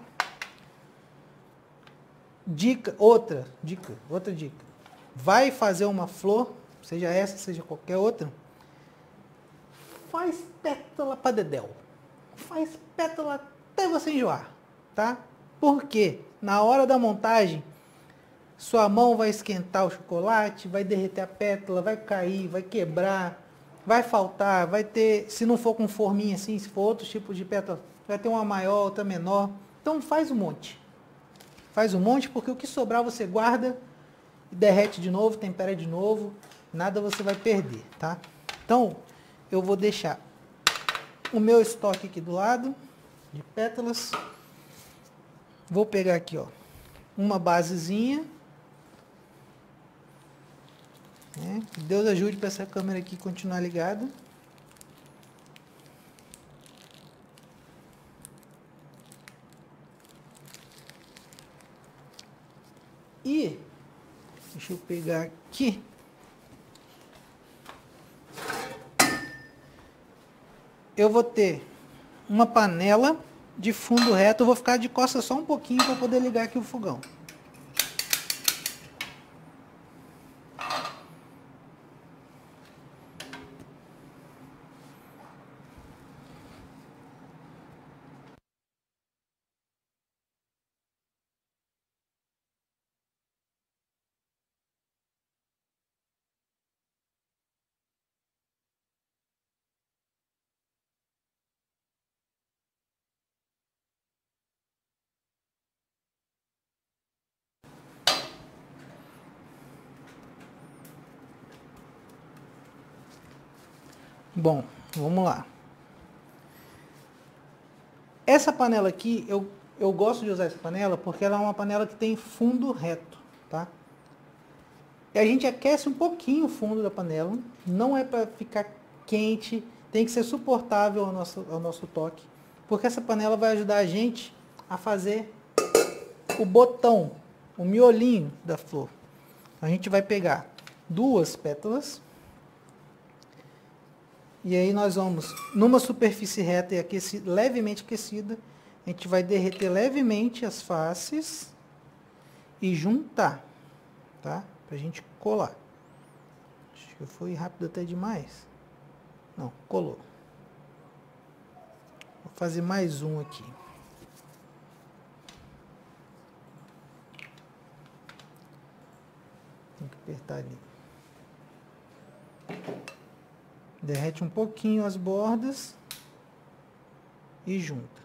Outra dica. Vai fazer uma flor, seja essa, seja qualquer outra. Faz pétala pra dedéu. Faz pétala até você enjoar, tá? Porque na hora da montagem, sua mão vai esquentar o chocolate, vai derreter a pétala, vai cair, vai quebrar, vai faltar, vai ter, se não for com forminha assim, se for outros tipos de pétala, vai ter uma maior, outra menor. Então faz um monte. Faz um monte, porque o que sobrar você guarda, derrete de novo, tempera de novo, nada você vai perder, tá? Então, eu vou deixar o meu estoque aqui do lado, de pétalas. Vou pegar aqui, ó, uma basezinha. Que Deus ajude para essa câmera aqui continuar ligada. E deixa eu pegar aqui. Eu vou ter uma panela de fundo reto. Eu vou ficar de costas só um pouquinho para poder ligar aqui o fogão. Bom, vamos lá. Essa panela aqui, eu gosto de usar essa panela porque ela é uma panela que tem fundo reto, tá? E a gente aquece um pouquinho o fundo da panela, não é para ficar quente, tem que ser suportável ao nosso toque, porque essa panela vai ajudar a gente a fazer o botão, o miolinho da flor. A gente vai pegar 2 pétalas e aí nós vamos, numa superfície reta e levemente aquecida, a gente vai derreter levemente as faces e juntar, tá? Pra gente colar. Acho que foi rápido até demais. Não, colou. Vou fazer mais um aqui. Tem que apertar ali. Derrete um pouquinho as bordas e junta.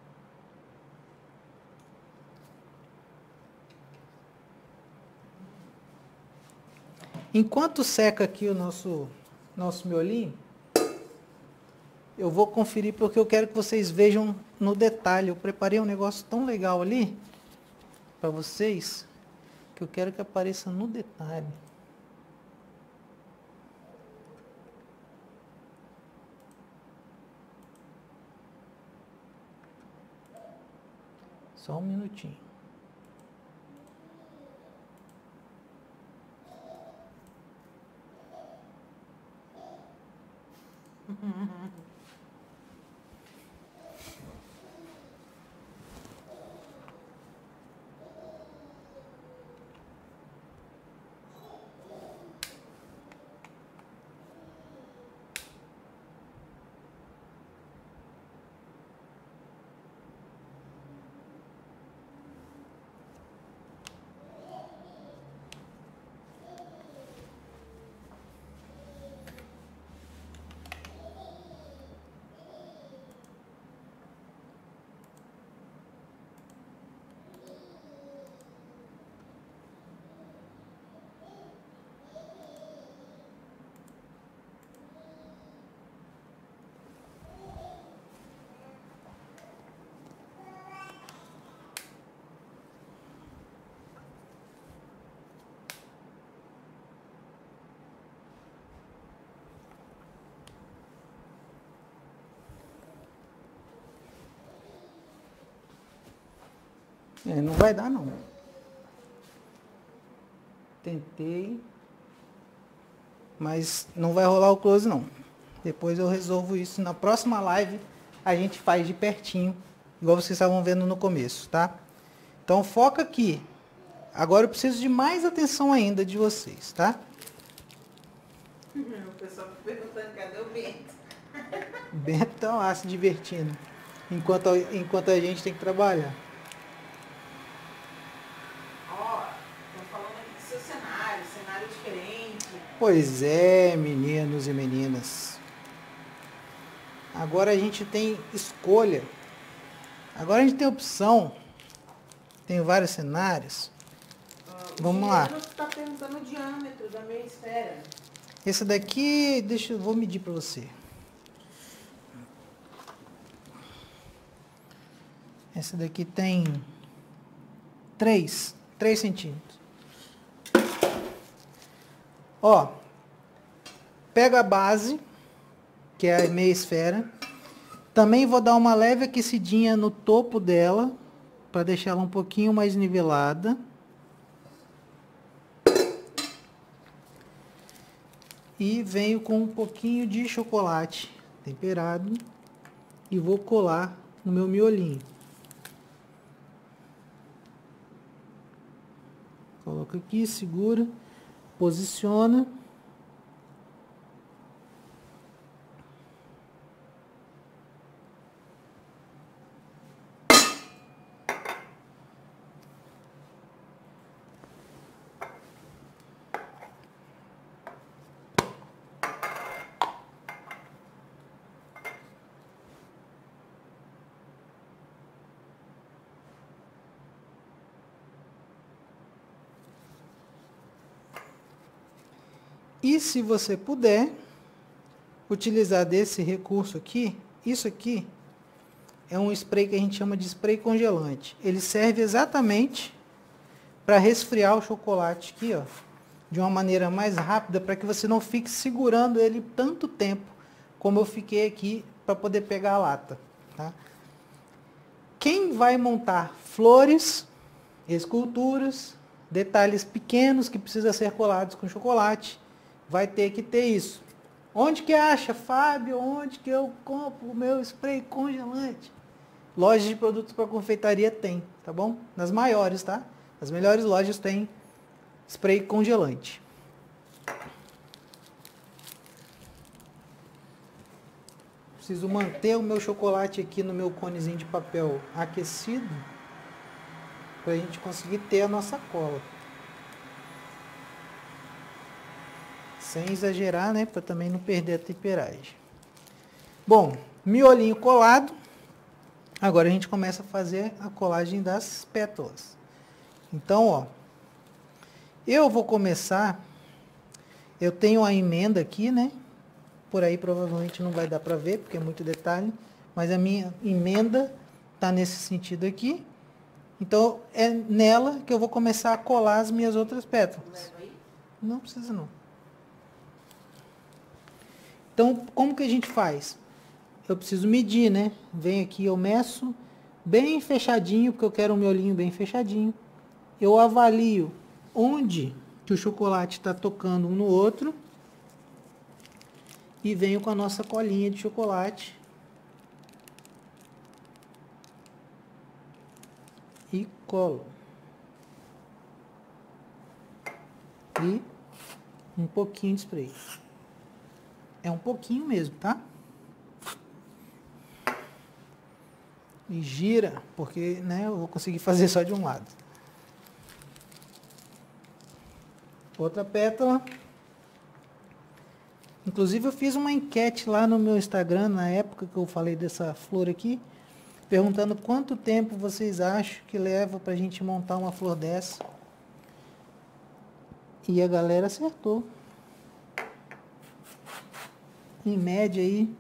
Enquanto seca aqui o nosso miolinho, eu vou conferir porque eu quero que vocês vejam no detalhe. Eu preparei um negócio tão legal ali para vocês que eu quero que apareça no detalhe. Só um minutinho. Não vai dar não. Tentei, mas não vai rolar o close não. Depois eu resolvo isso. Na próxima live a gente faz de pertinho, igual vocês estavam vendo no começo, tá? Então foca aqui. Agora eu preciso de mais atenção ainda de vocês, tá? O pessoal tá perguntando cadê o Bento. O Bento tá lá se divertindo, enquanto a gente tem que trabalhar. Cenário diferente. Pois é, meninos e meninas. Agora a gente tem escolha. Agora a gente tem opção. Tem vários cenários. Vamos lá. Você está perguntando o diâmetro da meia esfera. Esse daqui, eu vou medir para você. Esse daqui tem 3 centímetros. Ó, pega a base, que é a meia esfera. Também vou dar uma leve aquecidinha no topo dela, para deixar ela um pouquinho mais nivelada. E venho com um pouquinho de chocolate temperado e vou colar no meu miolinho. Coloca aqui, segura, posiciona. E se você puder, utilizar desse recurso aqui. Isso aqui é um spray que a gente chama de spray congelante. Ele serve exatamente para resfriar o chocolate aqui, ó, de uma maneira mais rápida, para que você não fique segurando ele tanto tempo como eu fiquei aqui para poder pegar a lata, tá? Quem vai montar flores, esculturas, detalhes pequenos que precisam ser colados com chocolate, vai ter que ter isso. Onde que acha, Fábio? Onde que eu compro o meu spray congelante? Lojas de produtos para confeitaria tem, tá bom? Nas maiores, tá? As melhores lojas têm spray congelante. Preciso manter o meu chocolate aqui no meu conezinho de papel aquecido para a gente conseguir ter a nossa cola. Sem exagerar, né? Para também não perder a temperagem. Bom, miolinho colado. Agora a gente começa a fazer a colagem das pétalas. Então, ó, eu vou começar, eu tenho a emenda aqui, né? Por aí provavelmente não vai dar para ver, porque é muito detalhe, mas a minha emenda tá nesse sentido aqui. Então, é nela que eu vou começar a colar as minhas outras pétalas. Não precisa não. Então, como que a gente faz? Eu preciso medir, né? Venho aqui, eu meço bem fechadinho, porque eu quero um miolinho bem fechadinho. Eu avalio onde que o chocolate está tocando um no outro. E venho com a nossa colinha de chocolate. E colo. E um pouquinho de spray. É um pouquinho mesmo, tá? E gira, porque, né, eu vou conseguir fazer só de um lado. Outra pétala. Inclusive eu fiz uma enquete lá no meu Instagram, na época que eu falei dessa flor aqui, perguntando quanto tempo vocês acham que leva pra gente montar uma flor dessa. E a galera acertou. Em média aí,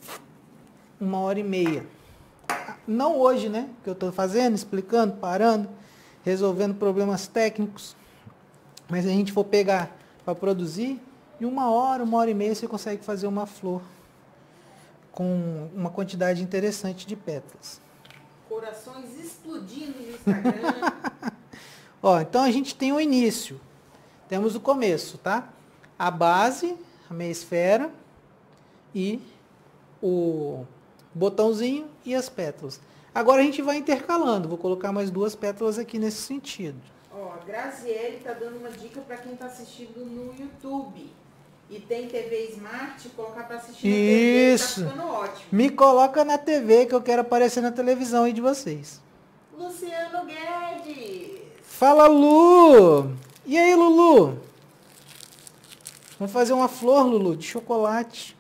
1h30. Não hoje, né? Que eu estou fazendo, explicando, parando, resolvendo problemas técnicos. Mas se a gente for pegar para produzir, em 1h30 você consegue fazer uma flor com uma quantidade interessante de pétalas. Corações explodindo no Instagram. Ó, então a gente tem o início. Temos o começo, tá? A base, a meia esfera e o botãozinho e as pétalas. Agora a gente vai intercalando. Vou colocar mais 2 pétalas aqui nesse sentido. Ó, a Graziele tá dando uma dica para quem tá assistindo no YouTube. E tem TV Smart, colocar para assistir na TV, Isso. tá ficando ótimo. Me coloca na TV que eu quero aparecer na televisão aí de vocês. Luciano Guedes. Fala, Lu! E aí, Lulu? Vamos fazer uma flor, Lulu, de chocolate.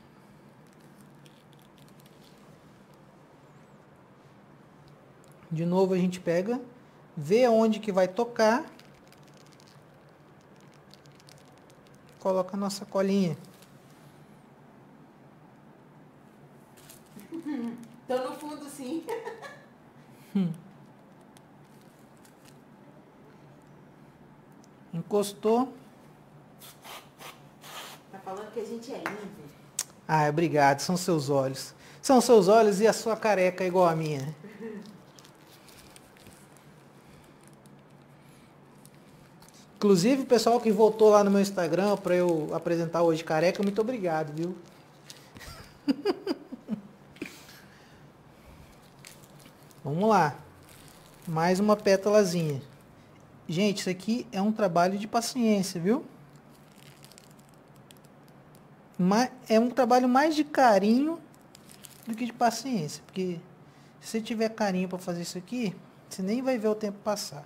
De novo a gente pega, vê aonde que vai tocar. Coloca a nossa colinha. Tô no fundo, sim. Encostou. Tá falando que a gente é lindo. Ah, obrigado. São seus olhos. São seus olhos e a sua careca igual a minha. Inclusive, o pessoal que voltou lá no meu Instagram para eu apresentar hoje careca, muito obrigado, viu? Vamos lá. Mais uma pétalazinha. Gente, isso aqui é um trabalho de paciência, viu? É um trabalho mais de carinho do que de paciência. Porque se você tiver carinho para fazer isso aqui, você nem vai ver o tempo passar.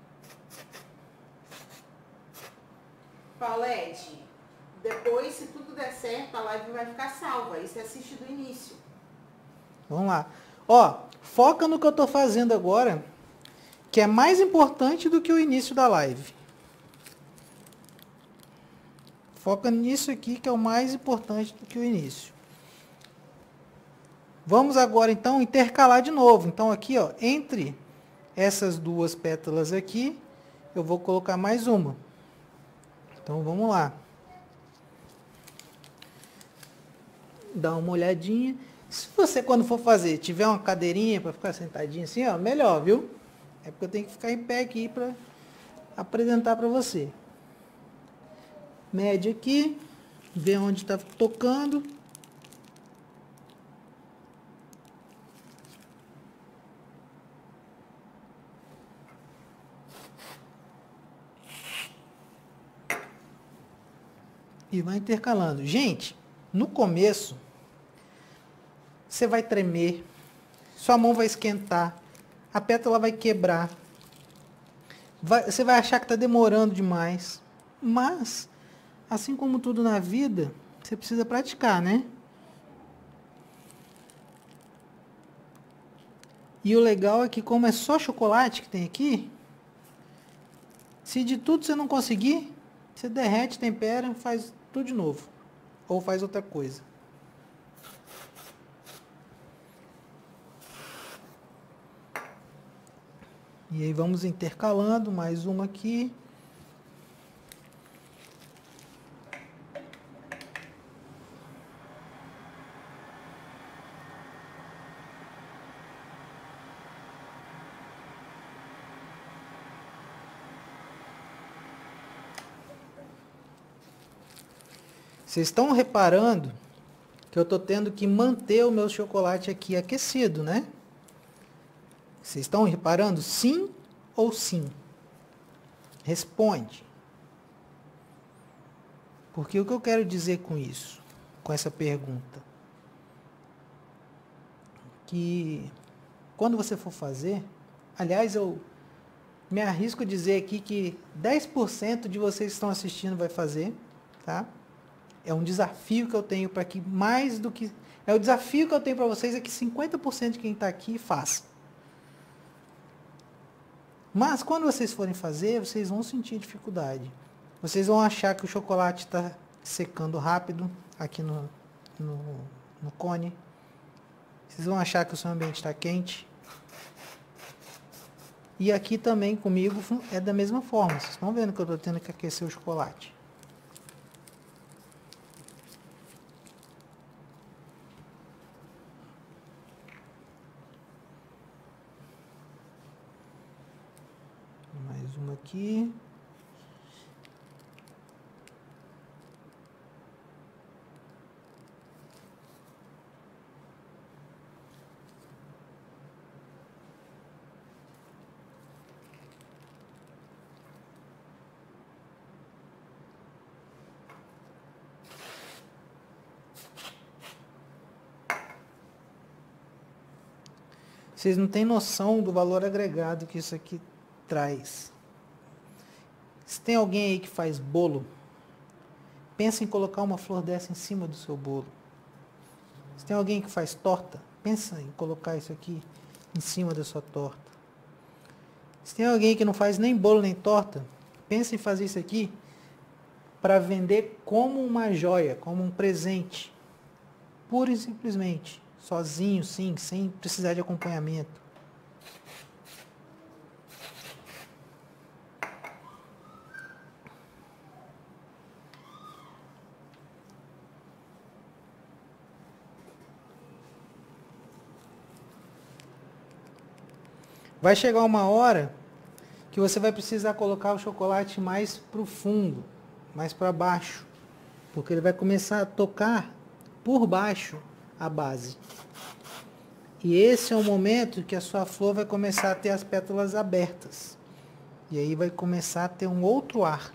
Paulette, depois, se tudo der certo, a live vai ficar salva. Aí você assiste do início. Vamos lá. Ó, foca no que eu tô fazendo agora, que é mais importante do que o início da live. Foca nisso aqui, que é o mais importante do que o início. Vamos agora, então, intercalar de novo. Então, aqui, ó, entre essas duas pétalas aqui, eu vou colocar mais uma. Então, vamos lá. Dá uma olhadinha. Se você, quando for fazer, tiver uma cadeirinha para ficar sentadinho assim, ó, melhor, viu? É porque eu tenho que ficar em pé aqui para apresentar para você. Mede aqui, vê onde está tocando. E vai intercalando. Gente, no começo, você vai tremer, sua mão vai esquentar, a pétala vai quebrar, você vai achar que está demorando demais. Mas, assim como tudo na vida, você precisa praticar, né? E o legal é que, como é só chocolate que tem aqui, se de tudo você não conseguir, você derrete, tempera, faz tudo de novo. Ou faz outra coisa. E aí vamos intercalando, mais uma aqui. Vocês estão reparando que eu estou tendo que manter o meu chocolate aqui aquecido, né? Vocês estão reparando? Sim ou sim? Responde. Porque o que eu quero dizer com isso? Com essa pergunta? Que quando você for fazer, aliás, eu me arrisco a dizer aqui que 10% de vocês que estão assistindo vai fazer, tá? É um desafio que eu tenho para que mais do que... É o desafio que eu tenho para vocês é que 50% de quem está aqui faça. Mas quando vocês forem fazer, vocês vão sentir dificuldade. Vocês vão achar que o chocolate está secando rápido aqui no cone. Vocês vão achar que o seu ambiente está quente. E aqui também comigo é da mesma forma. Vocês estão vendo que eu estou tendo que aquecer o chocolate. Mais uma aqui. Vocês não têm noção do valor agregado que isso aqui traz. Se tem alguém aí que faz bolo, pensa em colocar uma flor dessa em cima do seu bolo. Se tem alguém que faz torta, pensa em colocar isso aqui em cima da sua torta. Se tem alguém que não faz nem bolo nem torta, pensa em fazer isso aqui para vender como uma joia, como um presente. Pura e simplesmente. Sozinho, sim, sem precisar de acompanhamento. Vai chegar uma hora que você vai precisar colocar o chocolate mais para o fundo, mais para baixo, porque ele vai começar a tocar por baixo a base. E esse é o momento que a sua flor vai começar a ter as pétalas abertas. E aí vai começar a ter um outro ar.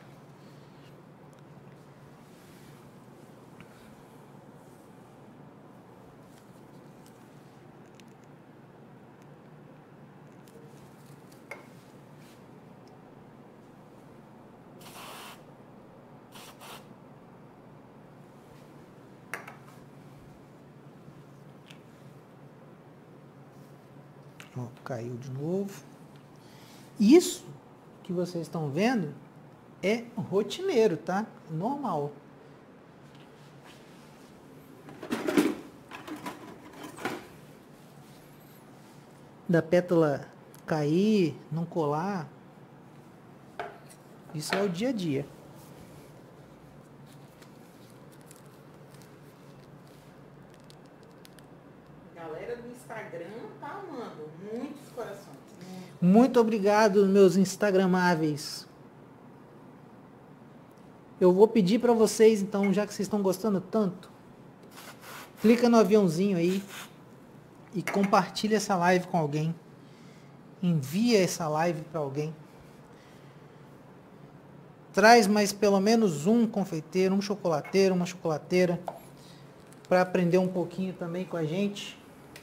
Ó, caiu de novo. Isso que vocês estão vendo é rotineiro, tá? Normal. da pétala cair, não colar. Isso é o dia a dia. Galera do Instagram tá amando. Muitos corações. Muito obrigado, meus instagramáveis. Eu vou pedir para vocês, então, já que vocês estão gostando tanto, clica no aviãozinho aí e compartilha essa live com alguém. Envia essa live para alguém. Traz mais pelo menos um confeiteiro, um chocolateiro, uma chocolateira, para aprender um pouquinho também com a gente.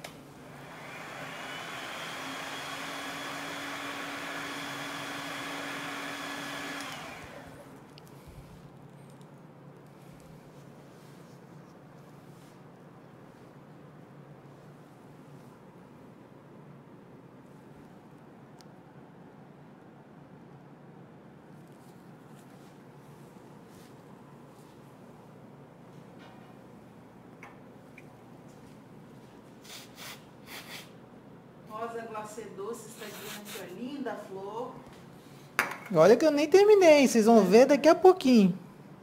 Rosa glacê doce está dizendo que é linda a flor. Olha que eu nem terminei, vocês vão ver daqui a pouquinho.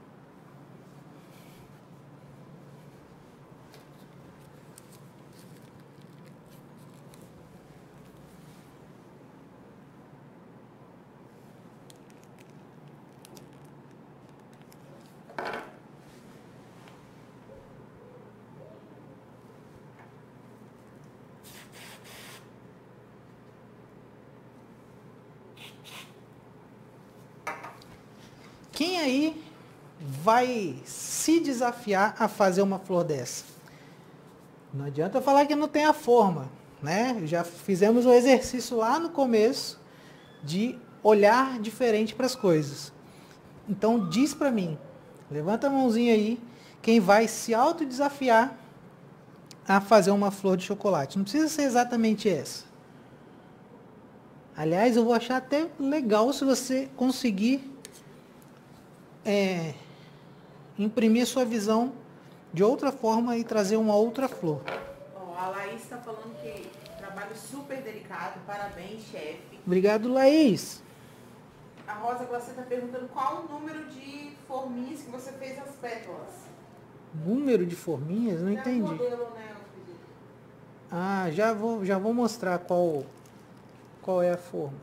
Quem aí vai se desafiar a fazer uma flor dessa? Não adianta falar que não tem a forma, né? Já fizemos o exercício lá no começo de olhar diferente para as coisas. Então diz para mim, levanta a mãozinha aí, quem vai se autodesafiar a fazer uma flor de chocolate. Não precisa ser exatamente essa. Aliás, eu vou achar até legal se você conseguir imprimir sua visão de outra forma e trazer uma outra flor. Ó, a Laís está falando que trabalho super delicado. Parabéns, chefe. Obrigado, Laís. A Rosa Glacê está perguntando qual o número de forminhas que você fez as pétalas. Número de forminhas? Não entendi. Modelo, né, Ah, já vou mostrar qual é a forma.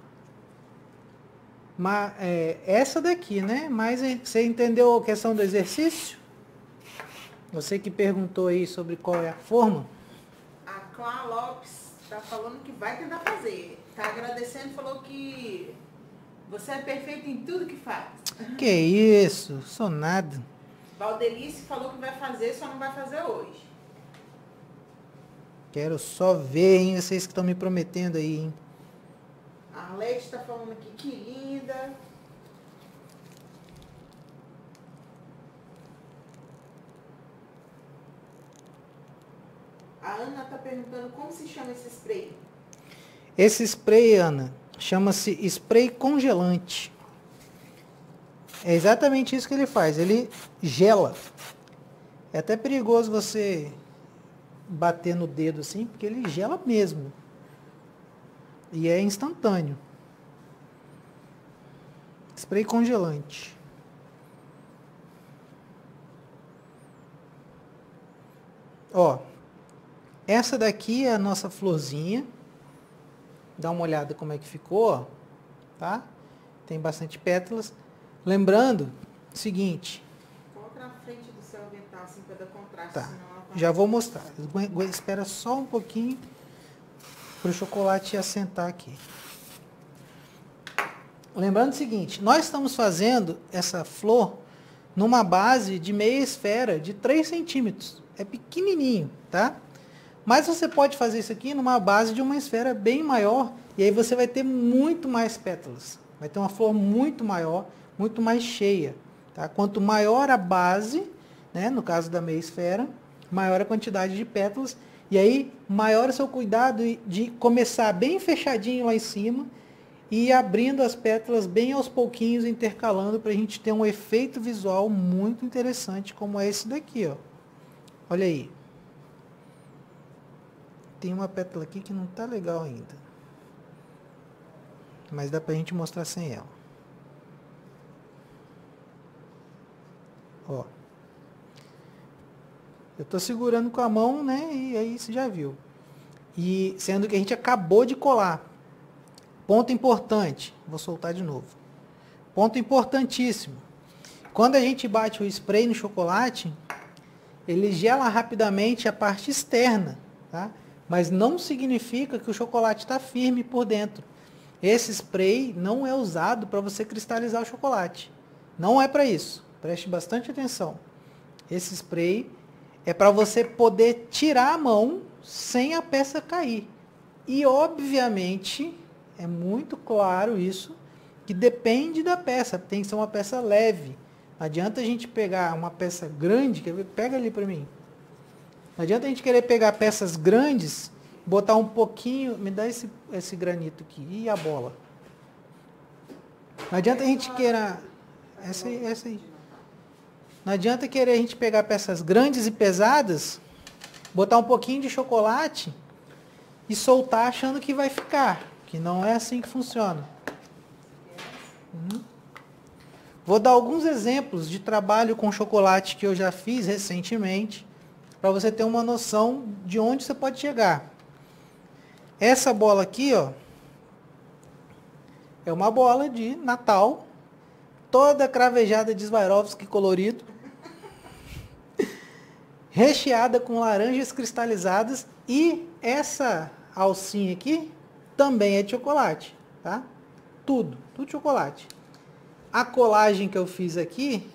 Mas, essa daqui, né? Mas você entendeu a questão do exercício? Você que perguntou aí sobre qual é a forma. A Clá Lopes está falando que vai tentar fazer. Está agradecendo e falou que você é perfeito em tudo que faz. Que isso, sou nada. Valdelice falou que vai fazer, só não vai fazer hoje. Quero só ver, hein? Vocês que estão me prometendo aí, hein? A Arlete está falando aqui, que linda. A Ana está perguntando como se chama esse spray. Esse spray, Ana, chama-se spray congelante. É exatamente isso que ele faz, ele gela. É até perigoso você bater no dedo assim, porque ele gela mesmo. E é instantâneo. Spray congelante. Ó, essa daqui é a nossa florzinha. Dá uma olhada como é que ficou, ó, tá? Tem bastante pétalas. Lembrando, seguinte. Coloca na frente do seu avental, assim, para dar contraste. Tá, Senão ela já vou mostrar. Espera só um pouquinho para o chocolate assentar aqui. Lembrando o seguinte, nós estamos fazendo essa flor numa base de meia esfera de 3 centímetros. É pequenininho, tá? Mas você pode fazer isso aqui numa base de uma esfera bem maior e aí você vai ter muito mais pétalas. Vai ter uma flor muito maior, muito mais cheia. Tá? Quanto maior a base, né, no caso da meia esfera, maior a quantidade de pétalas. E aí, maior o seu cuidado de começar bem fechadinho lá em cima e abrindo as pétalas bem aos pouquinhos, intercalando, para a gente ter um efeito visual muito interessante, como é esse daqui, ó. Olha aí. Tem uma pétala aqui que não está legal ainda. mas dá pra gente mostrar sem ela. Ó. Eu tô segurando com a mão, né? E aí você já viu. E sendo que a gente acabou de colar. Ponto importante. Vou soltar de novo. Ponto importantíssimo. Quando a gente bate o spray no chocolate, ele gela rapidamente a parte externa, tá? Mas não significa que o chocolate está firme por dentro. Esse spray não é usado para você cristalizar o chocolate. Não é para isso. Preste bastante atenção. Esse spray é para você poder tirar a mão sem a peça cair. E, obviamente, é muito claro isso, que depende da peça. Tem que ser uma peça leve. Não adianta a gente pegar uma peça grande, pega ali para mim. Não adianta a gente querer pegar peças grandes, botar um pouquinho, me dá esse granito aqui, e a bola. Não adianta a gente querer, essa aí. Não adianta querer a gente pegar peças grandes e pesadas, botar um pouquinho de chocolate e soltar achando que vai ficar, que não é assim que funciona. Vou dar alguns exemplos de trabalho com chocolate que eu já fiz recentemente, para você ter uma noção de onde você pode chegar. Essa bola aqui, ó, é uma bola de Natal, toda cravejada de Swarovski colorido, recheada com laranjas cristalizadas, e essa alcinha aqui também é de chocolate, tá? Tudo de chocolate. A colagem que eu fiz aqui,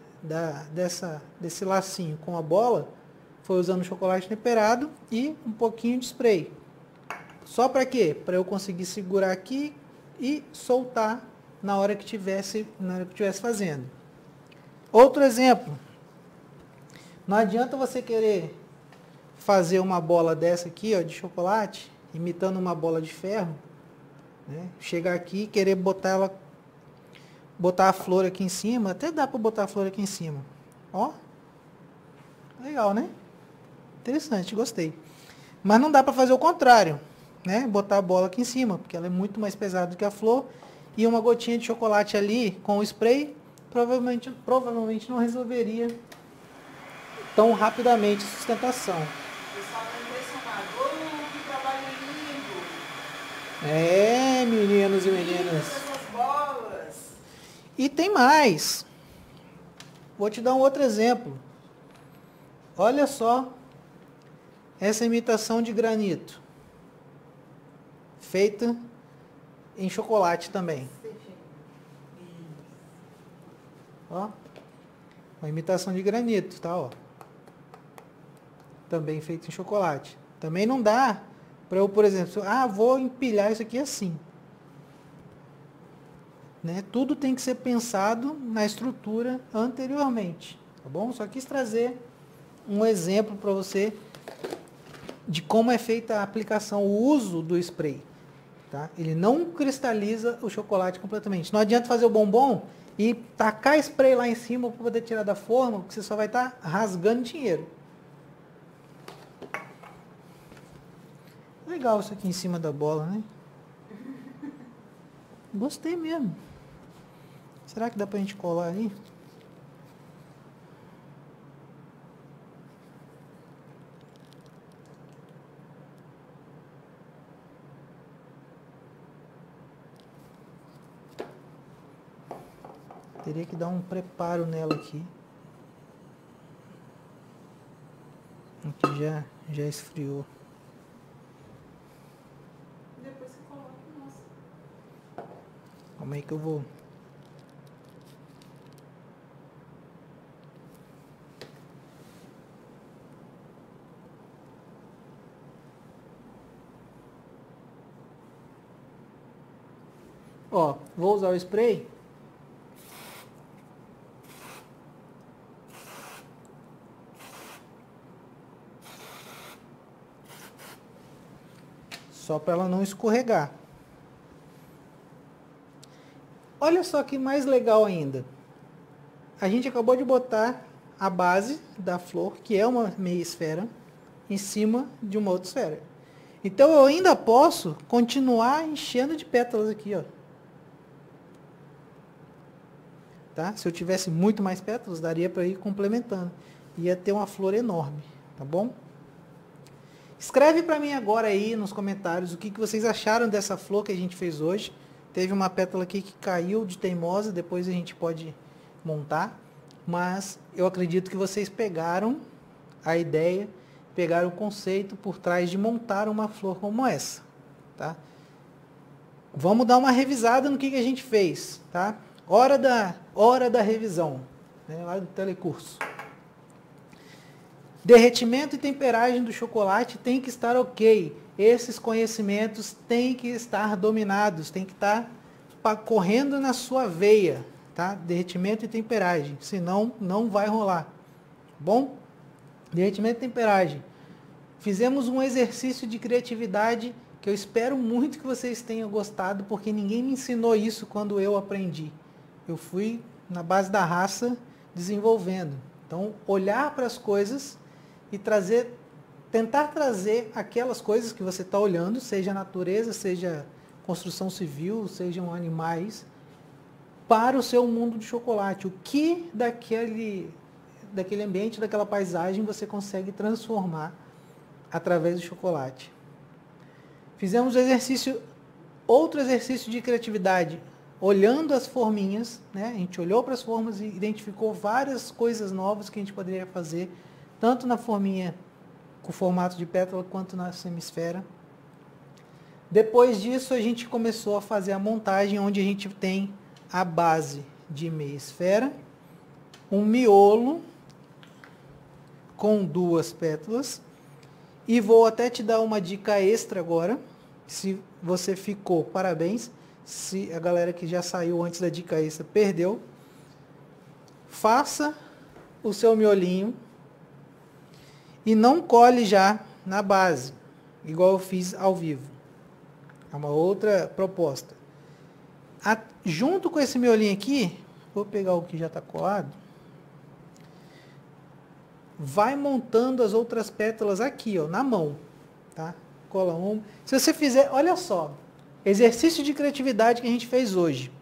desse lacinho com a bola, foi usando chocolate temperado e um pouquinho de spray. Só para quê? Para eu conseguir segurar aqui e soltar na hora que tivesse fazendo. Outro exemplo. Não adianta você querer fazer uma bola dessa aqui, ó, de chocolate, imitando uma bola de ferro, né? Chegar aqui e querer botar a flor aqui em cima. Até dá para botar a flor aqui em cima. Ó. Legal, né? Interessante, gostei. Mas não dá para fazer o contrário, né? Botar a bola aqui em cima, porque ela é muito mais pesada do que a flor. E uma gotinha de chocolate ali com o spray provavelmente não resolveria tão rapidamente a sustentação. O pessoal está impressionado. Que trabalho lindo! É, meninos e meninas. Essas bolas. E tem mais. Vou te dar um outro exemplo. Olha só essa imitação de granito. Feita em chocolate também. Ó. Uma imitação de granito, tá? Ó. Também feito em chocolate. Também não dá para eu, por exemplo, vou empilhar isso aqui assim. Né? Tudo tem que ser pensado na estrutura anteriormente, tá bom? Só quis trazer um exemplo para você de como é feita a aplicação, o uso do spray. Tá? Ele não cristaliza o chocolate completamente. Não adianta fazer o bombom e tacar spray lá em cima para poder tirar da forma, porque você só vai estar rasgando dinheiro. Legal isso aqui em cima da bola, né? Gostei mesmo. Será que dá pra gente colar ali? Teria que dar um preparo nela aqui. Aqui já esfriou. Depois você coloca, nossa. Calma aí que eu vou. Ó, vou usar o spray. Só para ela não escorregar. Olha só que mais legal ainda. A gente acabou de botar a base da flor, que é uma meia esfera, em cima de uma outra esfera. Então eu ainda posso continuar enchendo de pétalas aqui, ó. tá? Se eu tivesse muito mais pétalas, daria para ir complementando. Ia ter uma flor enorme, tá bom? Escreve para mim agora aí nos comentários o que vocês acharam dessa flor que a gente fez hoje. Teve uma pétala aqui que caiu de teimosa, depois a gente pode montar. Mas eu acredito que vocês pegaram a ideia, pegaram o conceito por trás de montar uma flor como essa, tá? Vamos dar uma revisada no que a gente fez, tá? Hora da revisão, né, lá do telecurso. Derretimento e temperagem do chocolate tem que estar ok. Esses conhecimentos têm que estar dominados, tem que estar correndo na sua veia, tá? Derretimento e temperagem, senão não vai rolar. Bom? Derretimento e temperagem. Fizemos um exercício de criatividade que eu espero muito que vocês tenham gostado, porque ninguém me ensinou isso quando eu aprendi. Eu fui na base da raça desenvolvendo. Então, olhar para as coisas e tentar trazer aquelas coisas que você está olhando, seja a natureza, seja construção civil, sejam animais, para o seu mundo de chocolate. O que daquele ambiente, daquela paisagem você consegue transformar através do chocolate. Fizemos outro exercício de criatividade, olhando as forminhas, né? A gente olhou para as formas e identificou várias coisas novas que a gente poderia fazer, tanto na forminha com formato de pétala quanto na semisfera. Depois disso, a gente começou a fazer a montagem, onde a gente tem a base de meia esfera, um miolo com 2 pétalas, e vou até te dar uma dica extra agora. Se você ficou, parabéns. Se a galera que já saiu antes da dica extra perdeu, faça o seu miolinho e não cole já na base, igual eu fiz ao vivo. É uma outra proposta. Junto com esse miolinho aqui, vou pegar o que já está colado, vai montando as outras pétalas aqui, ó, na mão, tá? Cola uma. Se você fizer, olha só, exercício de criatividade que a gente fez hoje.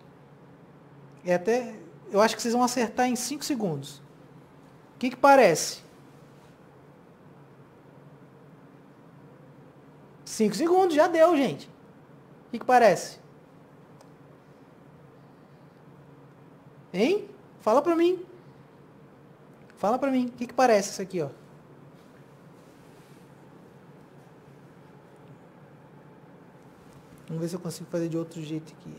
Eu acho que vocês vão acertar em 5 segundos. O que parece? 5 segundos, já deu, gente. O que parece? Hein? Fala pra mim. Fala pra mim. O que parece isso aqui, ó? Vamos ver se eu consigo fazer de outro jeito aqui.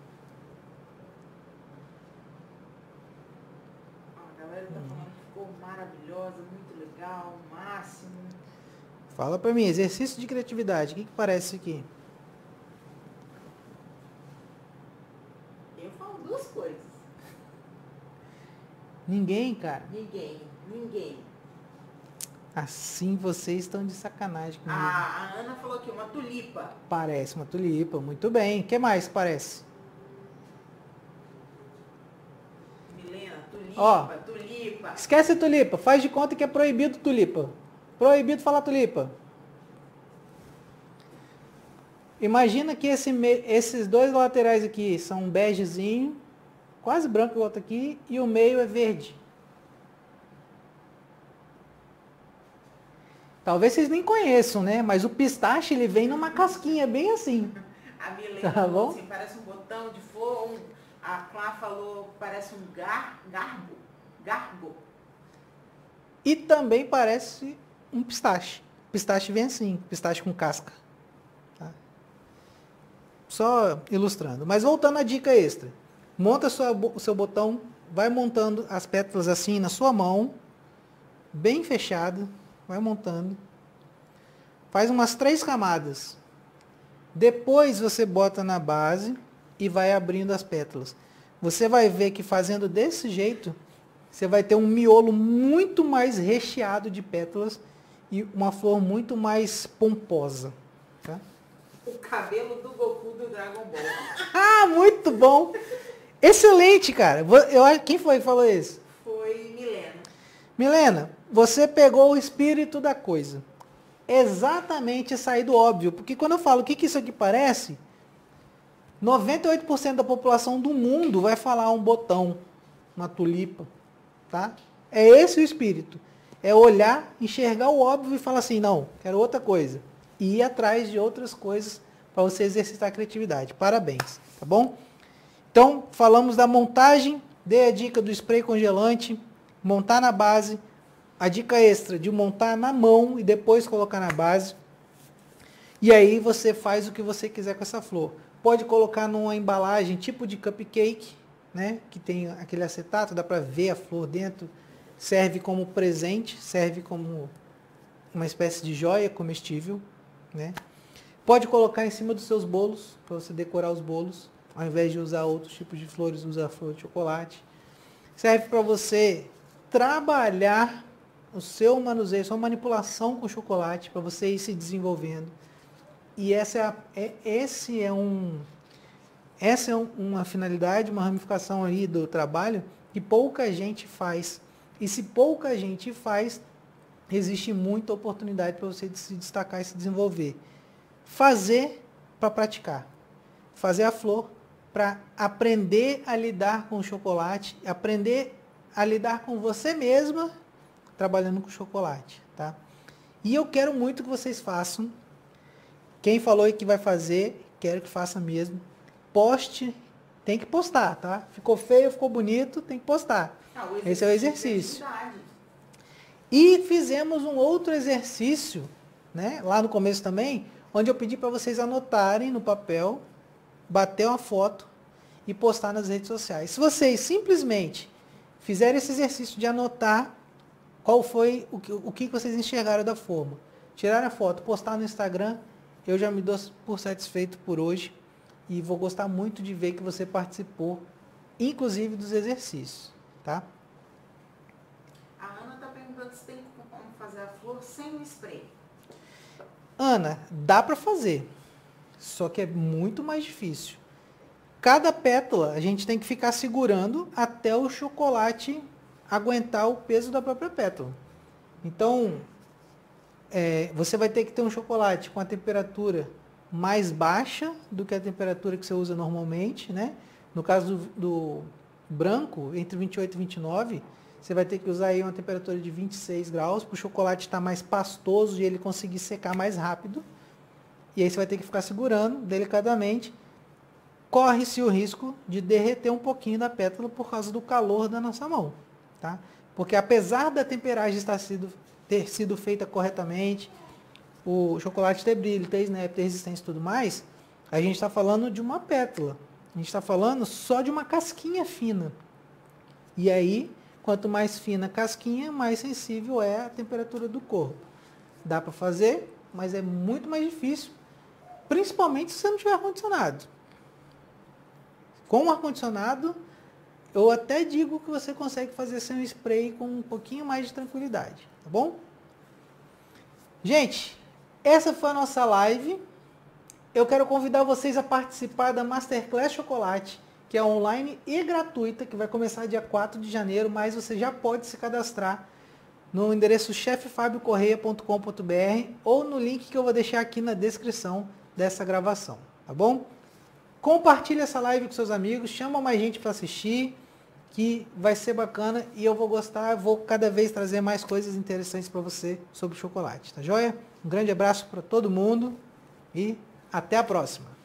A galera tá falando que ficou maravilhosa, muito legal, máximo. Fala pra mim, exercício de criatividade. O que parece isso aqui? Eu falo 2 coisas. Ninguém, cara. Ninguém. Assim vocês estão de sacanagem comigo. A Ana falou aqui, uma tulipa. Parece uma tulipa, muito bem. O que mais parece? Milena, tulipa, Ó, tulipa. Esquece tulipa, faz de conta que é proibido tulipa. Proibido falar tulipa. Imagina que esses 2 laterais aqui são um begezinho, quase branco o outro aqui, e o meio é verde. Talvez vocês nem conheçam, né? Mas o pistache, ele vem numa casquinha bem assim. A Milena Tá falou bom? assim, parece um botão de flor. A Clá falou, parece um garbo. E também parece um pistache. Pistache vem assim, pistache com casca. Tá? Só ilustrando. Mas voltando à dica extra. Monta o seu botão, vai montando as pétalas assim na sua mão, bem fechado. Vai montando. Faz umas 3 camadas. Depois você bota na base e vai abrindo as pétalas. Você vai ver que fazendo desse jeito, você vai ter um miolo muito mais recheado de pétalas e uma flor muito mais pomposa. Tá? O cabelo do Goku do Dragon Ball. Ah, muito bom! Excelente, cara! Quem foi que falou isso? Foi Milena. Milena, você pegou o espírito da coisa. Exatamente sair do óbvio. Porque quando eu falo o que isso aqui parece, 98% da população do mundo vai falar um botão. uma tulipa, tá? É esse o espírito. É olhar, enxergar o óbvio e falar assim, não, quero outra coisa. E ir atrás de outras coisas para você exercitar a criatividade. Parabéns, tá bom? Então, falamos da montagem, dei a dica do spray congelante, montar na base, a dica extra de montar na mão e depois colocar na base. E aí você faz o que você quiser com essa flor. Pode colocar numa embalagem tipo de cupcake, né? Que tem aquele acetato, dá para ver a flor dentro. Serve como presente, serve como uma espécie de joia comestível, né? Pode colocar em cima dos seus bolos, para você decorar os bolos. Ao invés de usar outros tipos de flores, usa flor de chocolate. Serve para você trabalhar o seu manuseio, sua manipulação com chocolate, para você ir se desenvolvendo. E essa é uma finalidade, uma ramificação aí do trabalho que pouca gente faz. E se pouca gente faz, existe muita oportunidade para você se destacar e se desenvolver. Fazer para praticar. Fazer a flor para aprender a lidar com o chocolate, aprender a lidar com você mesma trabalhando com chocolate, tá? E eu quero muito que vocês façam. Quem falou que vai fazer, quero que faça mesmo. Poste, tem que postar, tá? Ficou feio, ficou bonito, tem que postar. Esse é o exercício. E fizemos um outro exercício, né? Lá no começo também, onde eu pedi para vocês anotarem no papel, bater uma foto e postar nas redes sociais. Se vocês simplesmente fizerem esse exercício de anotar qual foi o que vocês enxergaram da forma, tiraram a foto, postar no Instagram, eu já me dou por satisfeito por hoje e vou gostar muito de ver que você participou, inclusive dos exercícios, tá? A Ana está perguntando se tem como fazer a flor sem o spray. Ana, dá para fazer, só que é muito mais difícil. Cada pétala a gente tem que ficar segurando até o chocolate aguentar o peso da própria pétala. Então, você vai ter que ter um chocolate com a temperatura mais baixa do que a temperatura que você usa normalmente, né? No caso do branco, entre 28 e 29, você vai ter que usar aí uma temperatura de 26 graus para o chocolate estar mais pastoso e ele conseguir secar mais rápido. E aí você vai ter que ficar segurando delicadamente. Corre-se o risco de derreter um pouquinho da pétala por causa do calor da nossa mão, tá? Porque apesar da temperagem ter sido feita corretamente, o chocolate ter brilho, ter snap, ter resistência e tudo mais, a gente está falando de uma pétala. A gente está falando só de uma casquinha fina. E aí, quanto mais fina a casquinha, mais sensível é a temperatura do corpo. Dá para fazer, mas é muito mais difícil, principalmente se você não tiver ar-condicionado. Com o ar-condicionado, eu até digo que você consegue fazer sem spray com um pouquinho mais de tranquilidade, tá bom? Gente, essa foi a nossa live. Eu quero convidar vocês a participar da Masterclass Chocolate, que é online e gratuita, que vai começar dia 4 de janeiro, mas você já pode se cadastrar no endereço chefefabiocorreia.com.br ou no link que eu vou deixar aqui na descrição dessa gravação, tá bom? Compartilhe essa live com seus amigos, chama mais gente para assistir, que vai ser bacana e eu vou gostar, vou cada vez trazer mais coisas interessantes para você sobre chocolate, tá joia? Um grande abraço para todo mundo e até a próxima!